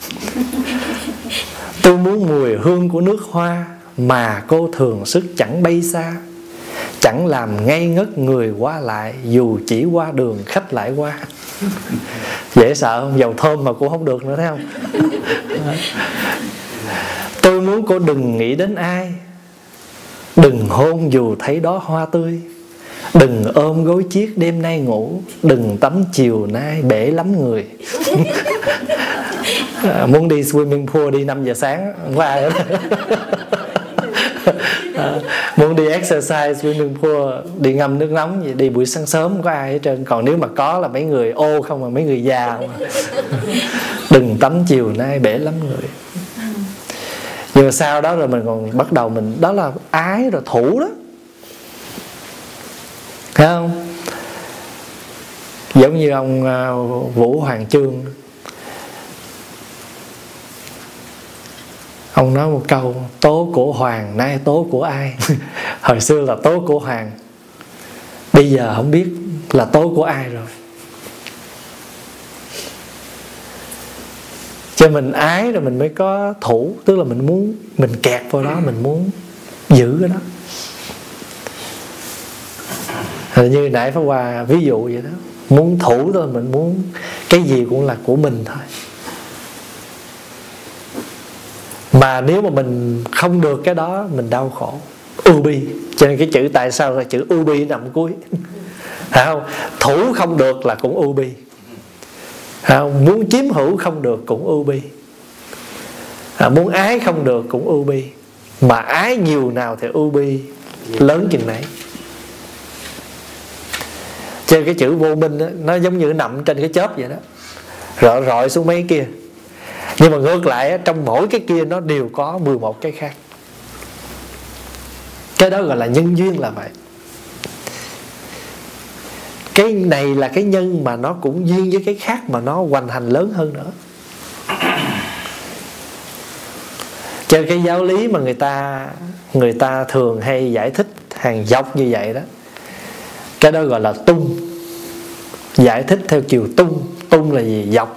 Tôi muốn mùi hương của nước hoa mà cô thường sức chẳng bay xa, chẳng làm ngây ngất người qua lại, dù chỉ qua đường khách lại qua. Dễ sợ không? Dầu thơm mà cũng không được nữa, thấy không? Tôi muốn cô đừng nghĩ đến ai, đừng hôn dù thấy đó hoa tươi, đừng ôm gối chiếc đêm nay ngủ, đừng tắm chiều nay bể lắm người. À, muốn đi swimming pool đi năm giờ sáng không có ai hết. À, muốn đi exercise swimming pool, đi ngâm nước nóng gì, đi buổi sáng sớm không có ai hết trơn. Còn nếu mà có là mấy người ô không, mà mấy người già không. Đừng tắm chiều nay bể lắm người. Nhưng mà sau đó rồi mình còn bắt đầu mình, đó là ái rồi, thủ đó, thấy không? Giống như ông uh, Vũ Hoàng Chương, ông nói một câu: tố của Hoàng nay tố của ai? Hồi xưa là tố của Hoàng, bây giờ không biết là tố của ai rồi. Cho mình ái rồi mình mới có thủ, tức là mình muốn, mình kẹt vào đó, mình muốn giữ cái đó. Như nãy Pháp Hòa ví dụ vậy đó, muốn thủ thôi, mình muốn cái gì cũng là của mình thôi. Mà nếu mà mình không được cái đó, mình đau khổ, ưu bi. Cho nên cái chữ tại sao là chữ ưu bi nằm cuối. Phải không? Thủ không được là cũng ưu bi. Phải không? Muốn chiếm hữu không được cũng ưu bi. À, muốn ái không được cũng ưu bi. Mà ái nhiều nào thì ưu bi lớn chừng nấy. Cho nên cái chữ vô minh đó, nó giống như nằm trên cái chớp vậy đó, rọi rọi xuống mấy kia. Nhưng mà ngược lại trong mỗi cái kia nó đều có mười một cái khác. Cái đó gọi là nhân duyên là vậy. Cái này là cái nhân mà nó cũng duyên với cái khác, mà nó hoành hành lớn hơn nữa. Cho cái giáo lý mà người ta Người ta thường hay giải thích hàng dọc như vậy đó, cái đó gọi là tung. Giải thích theo chiều tung. Tung là gì? Dọc.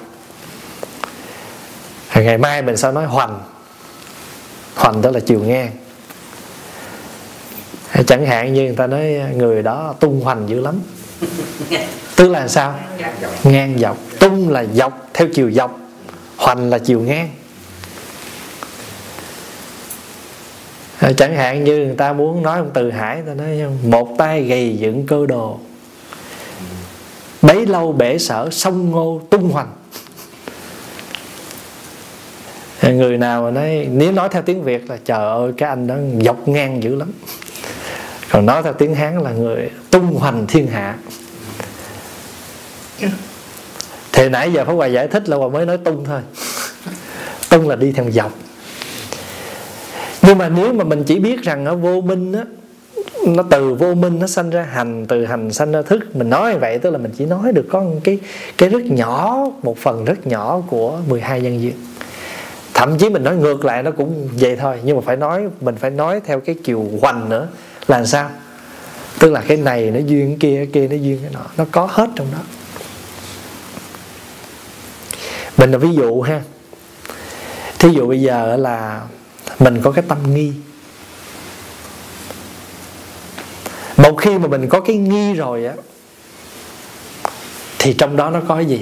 Ngày mai mình sẽ nói hoành. Hoành đó là chiều ngang. Chẳng hạn như người ta nói người đó tung hoành dữ lắm, tức là sao? Ngang dọc. Tung là dọc, theo chiều dọc. Hoành là chiều ngang. Chẳng hạn như người ta muốn nói ông Từ Hải, ta nói một tay gầy dựng cơ đồ, bấy lâu bể sở sông ngô tung hoành. Người nào mà nói, nếu nói theo tiếng Việt là trời ơi cái anh đó dọc ngang dữ lắm. Còn nói theo tiếng Hán là người tung hoành thiên hạ. Thì nãy giờ Pháp Hòa giải thích là Hòa mới nói tung thôi. Tung là đi theo dọc. Nhưng mà nếu mà mình chỉ biết rằng ở vô minh á, nó từ vô minh nó sanh ra hành, từ hành sanh ra thức. Mình nói như vậy tức là mình chỉ nói được có một cái cái rất nhỏ, một phần rất nhỏ của mười hai nhân duyên. Thậm chí mình nói ngược lại nó cũng vậy thôi, nhưng mà phải nói, mình phải nói theo cái chiều hoành nữa là làm sao? Tức là cái này nó duyên cái kia, cái kia nó duyên cái nọ, nó có hết trong đó. Mình là ví dụ ha. Thí dụ bây giờ là mình có cái tâm nghi. Một khi mà mình có cái nghi rồi á, thì trong đó nó có cái gì?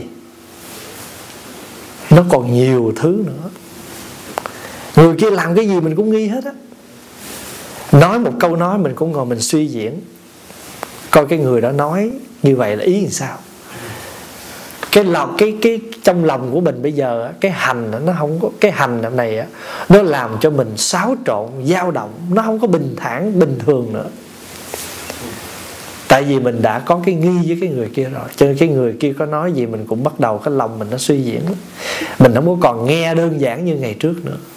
Nó còn nhiều thứ nữa. Người kia làm cái gì mình cũng nghi hết á. Nói một câu nói mình cũng ngồi mình suy diễn, coi cái người đó nói như vậy là ý làm sao. Cái lòng cái cái trong lòng của mình bây giờ cái hành nó không có, cái hành này nó làm cho mình xáo trộn, dao động, nó không có bình thản bình thường nữa. Tại vì mình đã có cái nghi với cái người kia rồi, cho nên cái người kia có nói gì mình cũng bắt đầu cái lòng mình nó suy diễn. Mình không có còn nghe đơn giản như ngày trước nữa.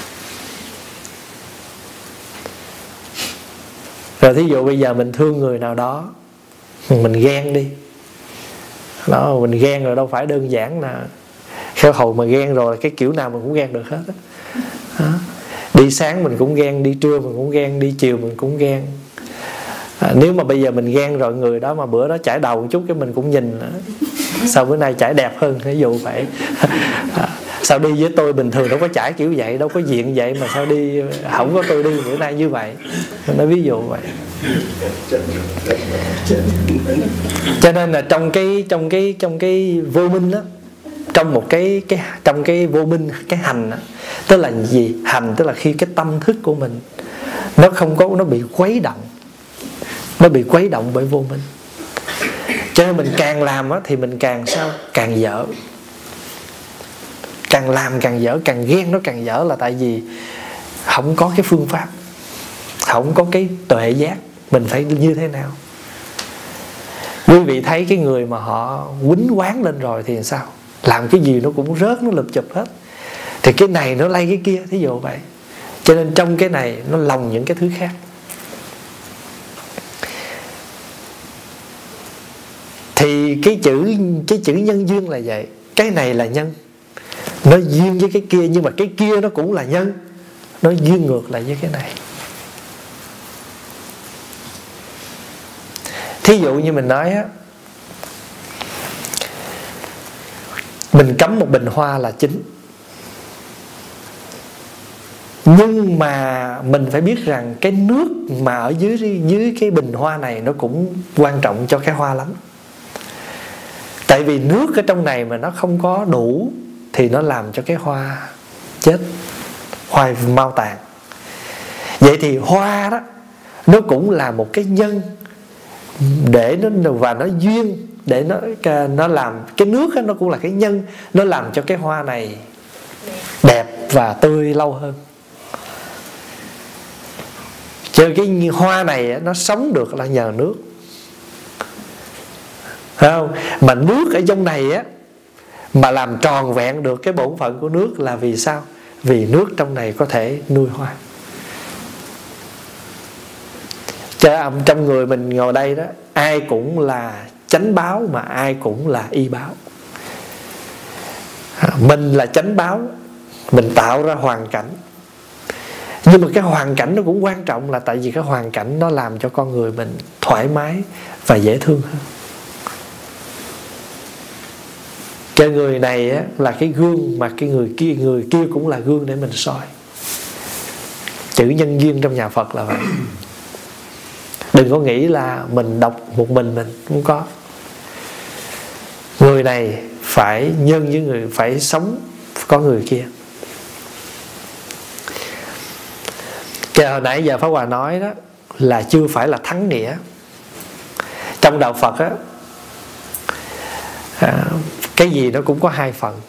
Rồi thí dụ bây giờ mình thương người nào đó, mình ghen đi đó, mình ghen rồi đâu phải đơn giản là khéo hầu mà ghen rồi cái kiểu nào mình cũng ghen được hết đó. Đó. Đi sáng mình cũng ghen, đi trưa mình cũng ghen, đi chiều mình cũng ghen. À, nếu mà bây giờ mình ghen rồi người đó mà bữa đó chải đầu một chút cái mình cũng nhìn sao bữa nay chải đẹp hơn, ví dụ vậy. À, sao đi với tôi bình thường đâu có chải kiểu vậy, đâu có diện vậy mà sao đi không có tôi đi bữa nay như vậy. Mình nói ví dụ vậy. Cho nên là trong cái trong cái trong cái vô minh đó, trong một cái cái trong cái vô minh, cái hành đó, tức là gì? Hành tức là khi cái tâm thức của mình nó không có, nó bị khuấy động, nó bị khuấy động bởi vô minh. Cho nên mình càng làm á, thì mình càng sao? Càng dở. Càng làm càng dở, càng ghen nó càng dở, là tại vì không có cái phương pháp, không có cái tuệ giác mình phải như thế nào. Quý vị thấy cái người mà họ quýnh quán lên rồi thì sao? Làm cái gì nó cũng rớt, nó lụp chụp hết. Thì cái này nó lay cái kia, thí dụ vậy. Cho nên trong cái này nó lồng những cái thứ khác. Thì cái chữ cái chữ nhân duyên là vậy. Cái này là nhân, nó duyên với cái kia, nhưng mà cái kia nó cũng là nhân, nó duyên ngược lại với cái này. Thí dụ như mình nói á, mình cắm một bình hoa là chính, nhưng mà mình phải biết rằng cái nước mà ở dưới dưới cái bình hoa này nó cũng quan trọng cho cái hoa lắm. Tại vì nước ở trong này mà nó không có đủ thì nó làm cho cái hoa chết, hoa mau tàn. Vậy thì hoa đó nó cũng là một cái nhân để nó, và nó duyên để nó nó làm cái nước đó, nó cũng là cái nhân, nó làm cho cái hoa này đẹp và tươi lâu hơn. Cho cái hoa này nó sống được là nhờ nước, phải không? Mà nước ở trong này á, mà làm tròn vẹn được cái bổn phận của nước là vì sao? Vì nước trong này có thể nuôi hoa. Cho trong người mình ngồi đây đó, ai cũng là chánh báo mà ai cũng là y báo. Mình là chánh báo, mình tạo ra hoàn cảnh. Nhưng mà cái hoàn cảnh nó cũng quan trọng, là tại vì cái hoàn cảnh nó làm cho con người mình thoải mái và dễ thương hơn. Cái người này á, là cái gương, mà cái người kia người kia cũng là gương để mình soi. Chữ nhân duyên trong nhà Phật là vậy. Đừng có nghĩ là mình đọc một mình mình, không có. Người này phải nhân với người, phải sống có người kia. Cái hồi nãy giờ Pháp Hòa nói đó là chưa phải là thắng nghĩa. Trong đạo Phật á, à, cái gì nó cũng có hai phần.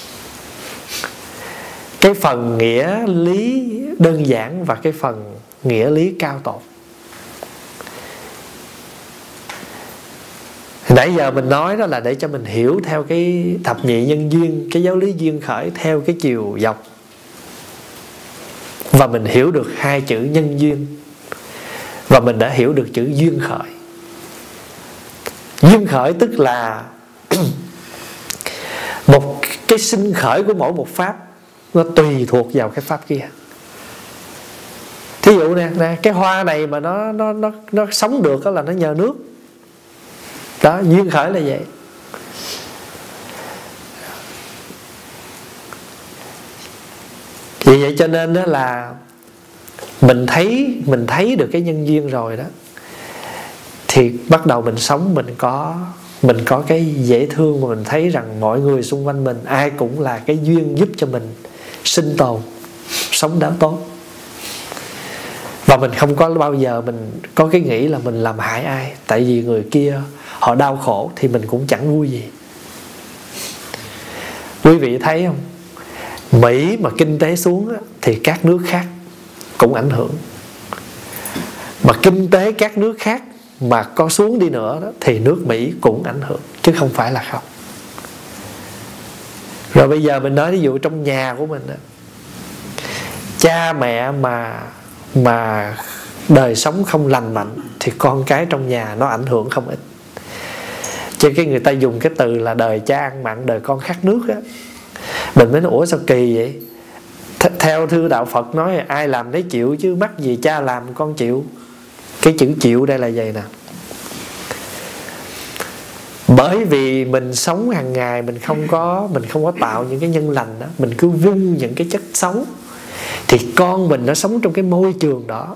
Cái phần nghĩa lý đơn giản và cái phần nghĩa lý cao tột. Nãy giờ mình nói đó là để cho mình hiểu theo cái thập nhị nhân duyên, cái giáo lý duyên khởi theo cái chiều dọc, và mình hiểu được hai chữ nhân duyên. Và mình đã hiểu được chữ duyên khởi. Duyên khởi tức là một cái sinh khởi của mỗi một pháp nó tùy thuộc vào cái pháp kia. Thí dụ nè, nè cái hoa này mà nó nó nó nó sống được đó là nó nhờ nước. Đó, duyên khởi là vậy. Vì vậy cho nên đó là mình thấy mình thấy được cái nhân duyên rồi đó, thì bắt đầu mình sống mình có mình có cái dễ thương, mà mình thấy rằng mọi người xung quanh mình ai cũng là cái duyên giúp cho mình sinh tồn, sống đáo tốt. Và mình không có bao giờ mình có cái nghĩ là mình làm hại ai, tại vì người kia họ đau khổ thì mình cũng chẳng vui gì. Quý vị thấy không, Mỹ mà kinh tế xuống thì các nước khác cũng ảnh hưởng. Mà kinh tế các nước khác mà có xuống đi nữa đó, thì nước Mỹ cũng ảnh hưởng, chứ không phải là không. Rồi bây giờ mình nói ví dụ trong nhà của mình đó, cha mẹ mà mà đời sống không lành mạnh thì con cái trong nhà nó ảnh hưởng không ít. Chứ cái người ta dùng cái từ là đời cha ăn mặn đời con khát nước á, mình mới nói ủa sao kỳ vậy. Th- theo thư đạo Phật nói ai làm nấy chịu, chứ mắc gì cha làm con chịu. Cái chữ chịu đây là vậy nè. Bởi vì mình sống hàng ngày mình không có mình không có tạo những cái nhân lành đó, mình cứ vung những cái chất xấu, thì con mình nó sống trong cái môi trường đó,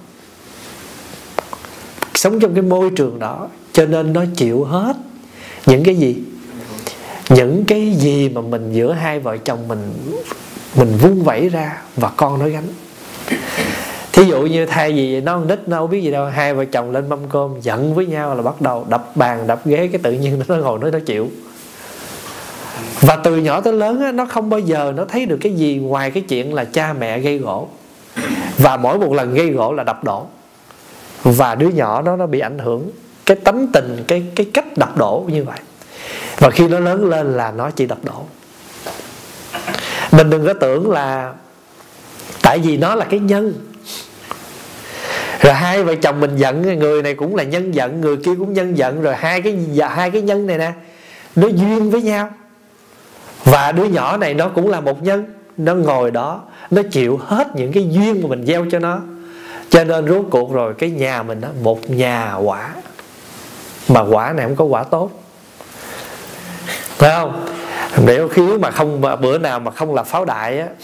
sống trong cái môi trường đó, cho nên nó chịu hết những cái gì, những cái gì mà mình giữa hai vợ chồng mình mình vung vẩy ra, và con nó gánh. Thí dụ như thay vì nó con nít nó không biết gì đâu, hai vợ chồng lên mâm cơm giận với nhau là bắt đầu đập bàn đập ghế, cái tự nhiên nó ngồi nói nó chịu. Và từ nhỏ tới lớn á, nó không bao giờ nó thấy được cái gì ngoài cái chuyện là cha mẹ gây gổ. Và mỗi một lần gây gổ là đập đổ. Và đứa nhỏ đó nó bị ảnh hưởng cái tánh tình, cái, cái cách đập đổ như vậy. Và khi nó lớn lên là nó chỉ đập đổ. Mình đừng có tưởng là tại vì nó là cái nhân, rồi hai vợ chồng mình giận, người này cũng là nhân giận, người kia cũng nhân giận, rồi hai cái hai cái nhân này nè nó duyên với nhau. Và đứa nhỏ này nó cũng là một nhân, nó ngồi đó nó chịu hết những cái duyên mà mình gieo cho nó. Cho nên rốt cuộc rồi cái nhà mình đó, một nhà quả, mà quả này không có quả tốt, phải không? Nếu khi mà không mà bữa nào mà không là pháo đại á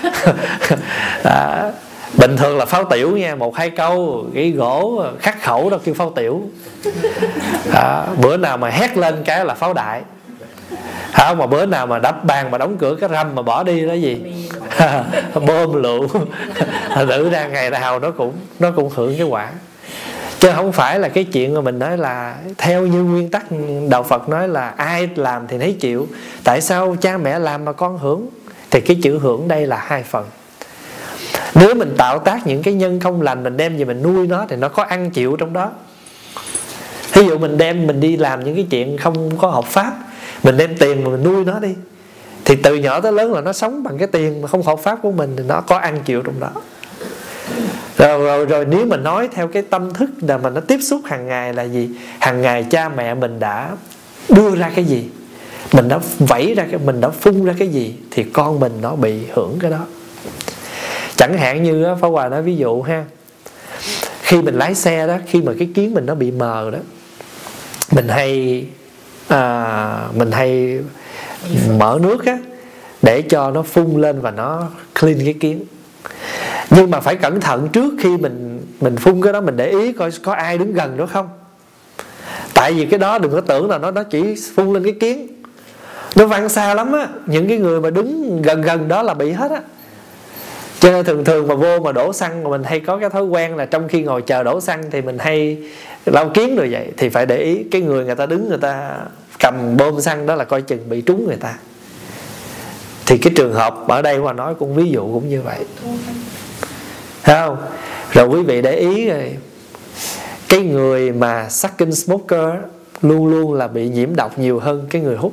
à, bình thường là pháo tiểu nha, một hai câu cái gỗ khắc khẩu đó kêu pháo tiểu. À, bữa nào mà hét lên cái là pháo đại. À, mà bữa nào mà đập bàn mà đóng cửa cái râm mà bỏ đi là gì? Bơm lựu. Tự ra ngày nào nó cũng nó cũng hưởng cái quả. Chứ không phải là cái chuyện mà mình nói là theo như nguyên tắc đạo Phật nói là ai làm thì nấy chịu. Tại sao cha mẹ làm mà con hưởng? Thì cái chữ hưởng đây là hai phần. Nếu mình tạo tác những cái nhân không lành, mình đem về mình nuôi nó thì nó có ăn chịu trong đó. Ví dụ mình đem mình đi làm những cái chuyện không có hợp pháp, mình đem tiền mà mình nuôi nó đi, thì từ nhỏ tới lớn là nó sống bằng cái tiền mà không hợp pháp của mình, thì nó có ăn chịu trong đó. Rồi, rồi, rồi nếu mà nói theo cái tâm thức là mà nó tiếp xúc hàng ngày là gì? Hàng ngày cha mẹ mình đã đưa ra cái gì, mình đã vẫy ra cái, mình đã phun ra cái gì, thì con mình nó bị hưởng cái đó. Chẳng hạn như Pháp Hòa nói ví dụ ha, khi mình lái xe đó, khi mà cái kiến mình nó bị mờ đó, mình hay à, mình hay mở nước á để cho nó phun lên và nó clean cái kiến. Nhưng mà phải cẩn thận trước khi mình mình phun cái đó, mình để ý coi có ai đứng gần đó không. Tại vì cái đó đừng có tưởng là nó nó chỉ phun lên cái kiến, nó văng xa lắm á. Những cái người mà đứng gần gần đó là bị hết á. Cho nên thường thường mà vô mà đổ xăng, mà mình hay có cái thói quen là trong khi ngồi chờ đổ xăng thì mình hay lau kiến rồi vậy. Thì phải để ý cái người người ta đứng, người ta cầm bơm xăng đó là coi chừng bị trúng người ta. Thì cái trường hợp ở đây Hòa nói cũng ví dụ cũng như vậy, thấy không? Rồi quý vị để ý rồi, cái người mà sucking smoker luôn luôn là bị nhiễm độc nhiều hơn cái người hút.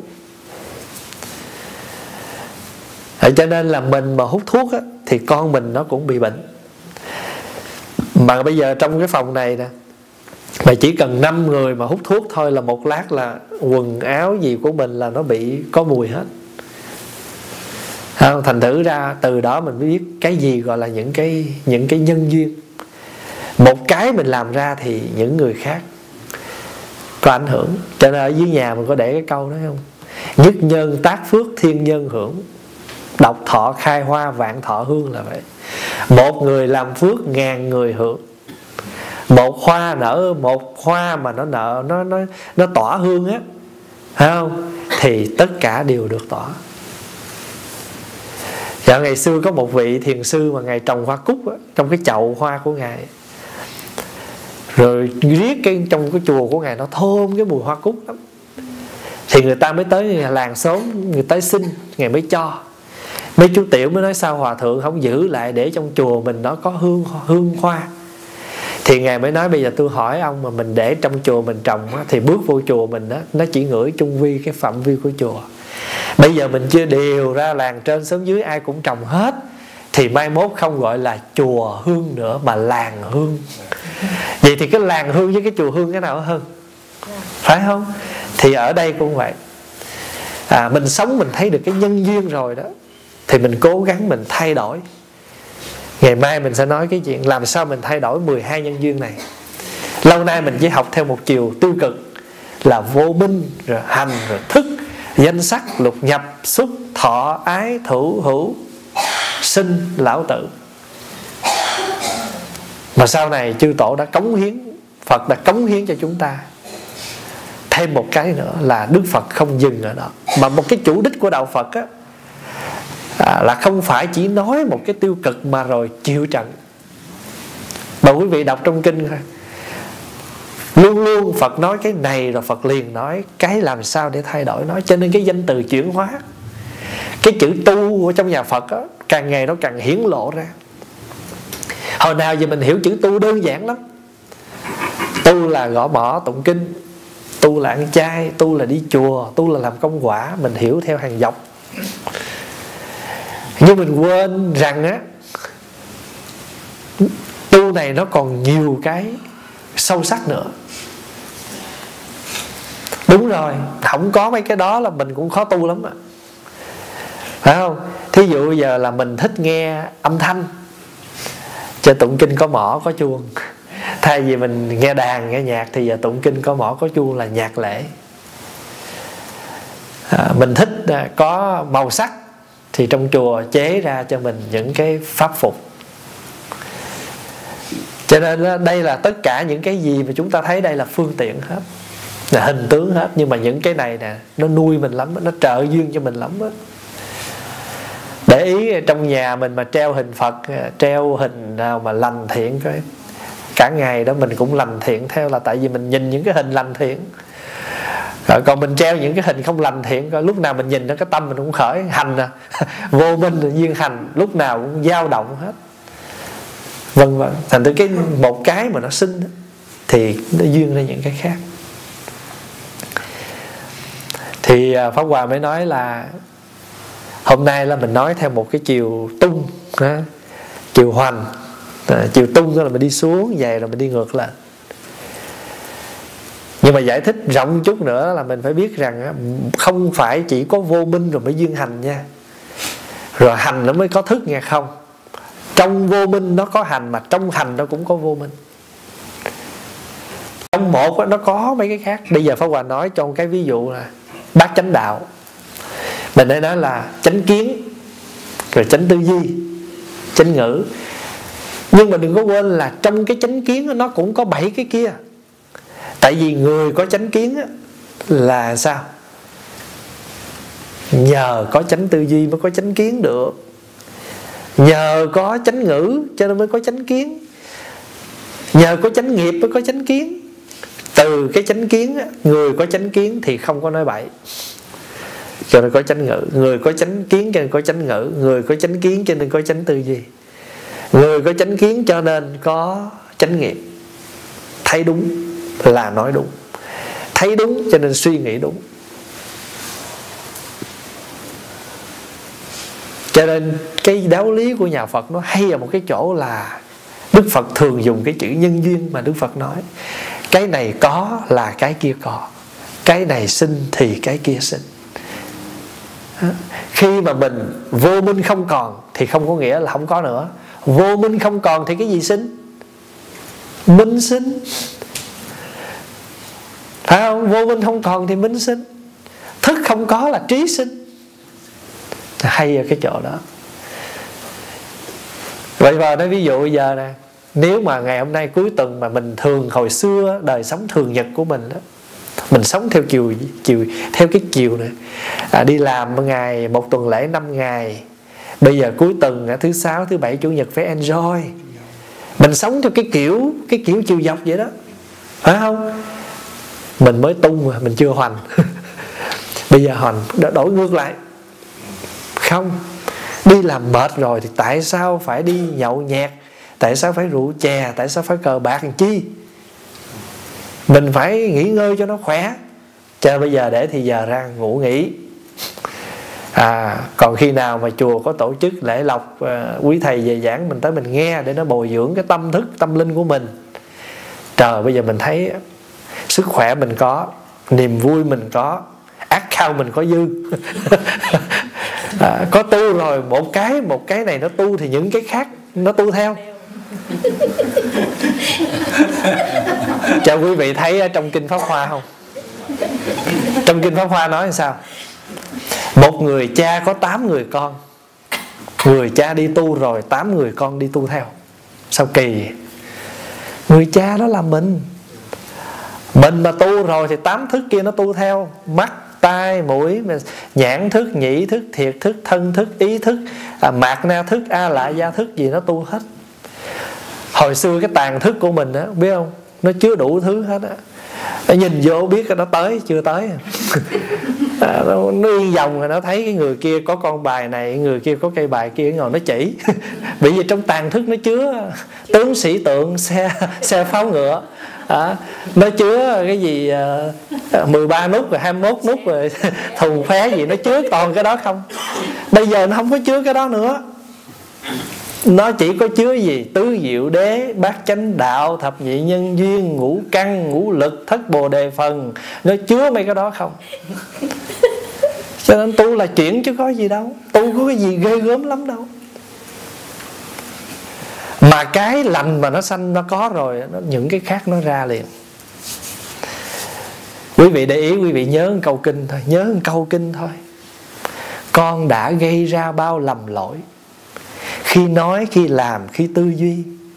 Cho nên là mình mà hút thuốc á, thì con mình nó cũng bị bệnh. Mà bây giờ trong cái phòng này nè, Mà chỉ cần năm người mà hút thuốc thôi là một lát là quần áo gì của mình là nó bị có mùi hết. Không? Thành thử ra từ đó mình mới biết cái gì gọi là những cái những cái nhân duyên. Một cái mình làm ra thì những người khác có ảnh hưởng. Cho nên ở dưới nhà mình có để cái câu đó không? Nhất nhân tác phước thiên nhân hưởng, độc thọ khai hoa vạn thọ hương là vậy. Một người làm phước ngàn người hưởng. Một hoa nở, một hoa mà nó nở, nó nó nó tỏa hương á, phải không? Thì tất cả đều được tỏa. Dạ, ngày xưa có một vị thiền sư mà ngài trồng hoa cúc á, trong cái chậu hoa của ngài. Rồi riết cái trong cái chùa của ngài nó thơm cái mùi hoa cúc lắm. Thì người ta mới tới làng xóm, người tới xin, ngài mới cho. Mấy chú tiểu mới nói sao hòa thượng không giữ lại để trong chùa mình nó có hương hương hoa. Thì ngài mới nói bây giờ tôi hỏi ông, mà mình để trong chùa mình trồng á, thì bước vô chùa mình á, nó chỉ ngửi chung vi cái phạm vi của chùa. Bây giờ mình chưa điều ra làng trên xóm dưới ai cũng trồng hết, thì mai mốt không gọi là chùa hương nữa mà làng hương. Vậy thì cái làng hương với cái chùa hương cái nào hơn? Phải không? Thì ở đây cũng vậy. à, Mình sống mình thấy được cái nhân duyên rồi đó, thì mình cố gắng mình thay đổi. Ngày mai mình sẽ nói cái chuyện làm sao mình thay đổi mười hai nhân duyên này. Lâu nay mình chỉ học theo một chiều tiêu cực là vô minh, rồi hành, rồi thức, danh sắc, lục nhập, xúc, thọ, ái, thủ, hữu, sinh, lão tử. Mà sau này chư tổ đã cống hiến, Phật đã cống hiến cho chúng ta thêm một cái nữa là Đức Phật không dừng ở đó. Mà một cái chủ đích của đạo Phật á, à, là không phải chỉ nói một cái tiêu cực mà rồi chịu trận. Mà quý vị đọc trong kinh thôi, luôn luôn Phật nói cái này rồi Phật liền nói cái làm sao để thay đổi nó. Cho nên cái danh từ chuyển hóa, cái chữ tu ở trong nhà Phật á, càng ngày nó càng hiển lộ ra. Hồi nào giờ mình hiểu chữ tu đơn giản lắm. Tu là gõ mõ tụng kinh, tu là ăn chay, tu là đi chùa, tu là làm công quả. Mình hiểu theo hàng dọc. Nhưng mình quên rằng á, tu này nó còn nhiều cái sâu sắc nữa. Đúng rồi, không có mấy cái đó là mình cũng khó tu lắm ạ. Phải không? Thí dụ bây giờ là mình thích nghe âm thanh, cho tụng kinh có mõ có chuông. Thay vì mình nghe đàn nghe nhạc thì giờ tụng kinh có mõ có chuông là nhạc lễ. à, Mình thích có màu sắc thì trong chùa chế ra cho mình những cái pháp phục. Cho nên đây là tất cả những cái gì mà chúng ta thấy đây là phương tiện hết, là hình tướng hết. Nhưng mà những cái này nè, nó nuôi mình lắm, nó trợ duyên cho mình lắm đó. Để ý trong nhà mình mà treo hình Phật, treo hình nào mà lành thiện, cái cả ngày đó mình cũng lành thiện theo, là tại vì mình nhìn những cái hình lành thiện. Rồi còn mình treo những cái hình không lành thiện, coi lúc nào mình nhìn nó cái tâm mình cũng khởi hành à. Vô minh là duyên hành, lúc nào cũng dao động hết, vân vân. Thành từ cái một cái mà nó sinh thì nó duyên ra những cái khác. Thì Pháp Hòa mới nói là hôm nay là mình nói theo một cái chiều tung, chiều hoành. Chiều tung là mình đi xuống, dày rồi mình đi ngược lên. Nhưng mà giải thích rộng chút nữa là mình phải biết rằng không phải chỉ có vô minh rồi mới duyên hành nha, rồi hành nó mới có thức nghe không. Trong vô minh nó có hành, mà trong hành nó cũng có vô minh. Trong một nó có mấy cái khác. Bây giờ Pháp Hòa nói cho một cái ví dụ là bát chánh đạo. Mình đã nói là chánh kiến, rồi chánh tư duy, chánh ngữ. Nhưng mà đừng có quên là trong cái chánh kiến nó cũng có bảy cái kia. Tại vì người có chánh kiến là sao? Nhờ có chánh tư duy mới có chánh kiến được. Nhờ có chánh ngữ cho nên mới có chánh kiến. Nhờ có chánh nghiệp mới có chánh kiến. Từ cái chánh kiến, người có chánh kiến thì không có nói bậy, cho nên có chánh ngữ. Người có chánh kiến cho nên có chánh ngữ. Người có chánh kiến cho nên có chánh tư duy. Người có chánh kiến cho nên có chánh nghiệp. Thấy đúng là nói đúng, thấy đúng cho nên suy nghĩ đúng. Cho nên cái giáo lý của nhà Phật nó hay ở một cái chỗ là Đức Phật thường dùng cái chữ nhân duyên mà Đức Phật nói. Cái này có là cái kia có, cái này sinh thì cái kia sinh. Khi mà mình vô minh không còn thì không có nghĩa là không có nữa. Vô minh không còn thì cái gì sinh? Minh sinh. Phải không? Vô minh không còn thì minh sinh. Thức không có là trí sinh. Hay ở cái chỗ đó. Vậy mà nói ví dụ bây giờ nè, nếu mà ngày hôm nay cuối tuần mà mình thường hồi xưa đời sống thường nhật của mình đó, mình sống theo chiều chiều theo cái chiều này, à, đi làm ngày một tuần lễ năm ngày, bây giờ cuối tuần thứ sáu thứ bảy chủ nhật phải enjoy. Mình sống theo cái kiểu cái kiểu chiều dọc vậy đó, phải không? Mình mới tung mà mình chưa hoành. Bây giờ hoành đổi ngược lại. Không, đi làm mệt rồi thì tại sao phải đi nhậu nhẹt, tại sao phải rượu chè, tại sao phải cờ bạc làm chi? Mình phải nghỉ ngơi cho nó khỏe. Chờ bây giờ để thì giờ ra ngủ nghỉ. À, còn khi nào mà chùa có tổ chức lễ lộc, à, quý thầy về giảng mình tới mình nghe để nó bồi dưỡng cái tâm thức, tâm linh của mình. Trời, bây giờ mình thấy sức khỏe mình có, niềm vui mình có, ác khao mình có dư. À, có tu rồi, một cái một cái này nó tu thì những cái khác nó tu theo. Cho quý vị thấy ở trong Kinh Pháp Hoa không? Trong Kinh Pháp Hoa nói làm sao? Một người cha có tám người con. Người cha đi tu rồi, tám người con đi tu theo. Sao kỳ vậy? Người cha đó là mình. Mình mà tu rồi thì tám thức kia nó tu theo. Mắt, tai, mũi, nhãn thức, nhĩ thức, thiệt thức, thân thức, ý thức, à, mạt na thức, a la gia thức gì nó tu hết. Hồi xưa cái tàn thức của mình á, biết không, nó chứa đủ thứ hết á. Nó nhìn vô biết nó tới chưa tới. À, nó, nó yên dòng rồi nó thấy cái người kia có con bài này, người kia có cây bài kia, ngồi nó chỉ. Bởi vì trong tàn thức nó chứa tướng sĩ tượng, xe xe pháo ngựa, à, nó chứa cái gì à, mười ba nút rồi hai mươi mốt nút rồi thùng phé gì, nó chứa toàn cái đó không. Bây giờ nó không có chứa cái đó nữa. Nó chỉ có chứa gì? Tứ diệu đế, bát chánh đạo, thập nhị nhân duyên, ngũ căn, ngũ lực, thất bồ đề phần. Nó chứa mấy cái đó không. Cho nên tu là chuyển chứ có gì đâu. Tu có cái gì ghê gớm lắm đâu. Mà cái lành mà nó sanh nó có rồi, nó, những cái khác nó ra liền. Quý vị để ý, quý vị nhớ một câu kinh thôi. Nhớ một câu kinh thôi. Con đã gây ra bao lầm lỗi, khi nói, khi làm, khi tư duy.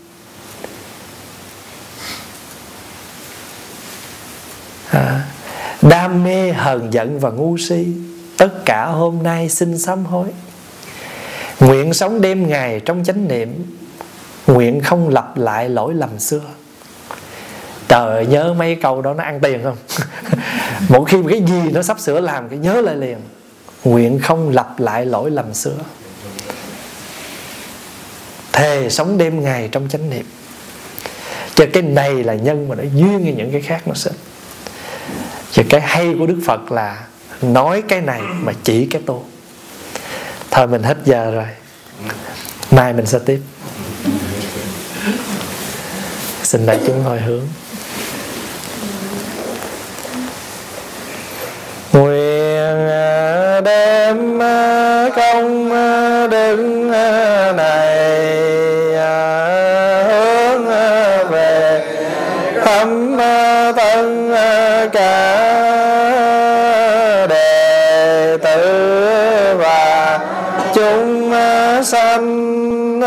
À, đam mê, hờn giận và ngu si, tất cả hôm nay xin sám hối. Nguyện sống đêm ngày trong chánh niệm, nguyện không lặp lại lỗi lầm xưa. Trời ơi, nhớ mấy câu đó nó ăn tiền không? Mỗi khi cái gì nó sắp sửa làm cái nhớ lại liền. Nguyện không lặp lại lỗi lầm xưa. Thề sống đêm ngày trong chánh niệm. Chứ cái này là nhân mà nó duyên với những cái khác nó sinh. Chứ cái hay của Đức Phật là nói cái này mà chỉ cái tu. Thôi mình hết giờ rồi, mai mình sẽ tiếp. Xin đại chúng hồi hướng. Nguyện đem công đức này hướng về thâm tân cả đệ tử và chúng sanh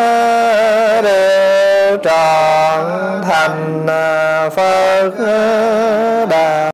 đều trọn thành Phật đạo.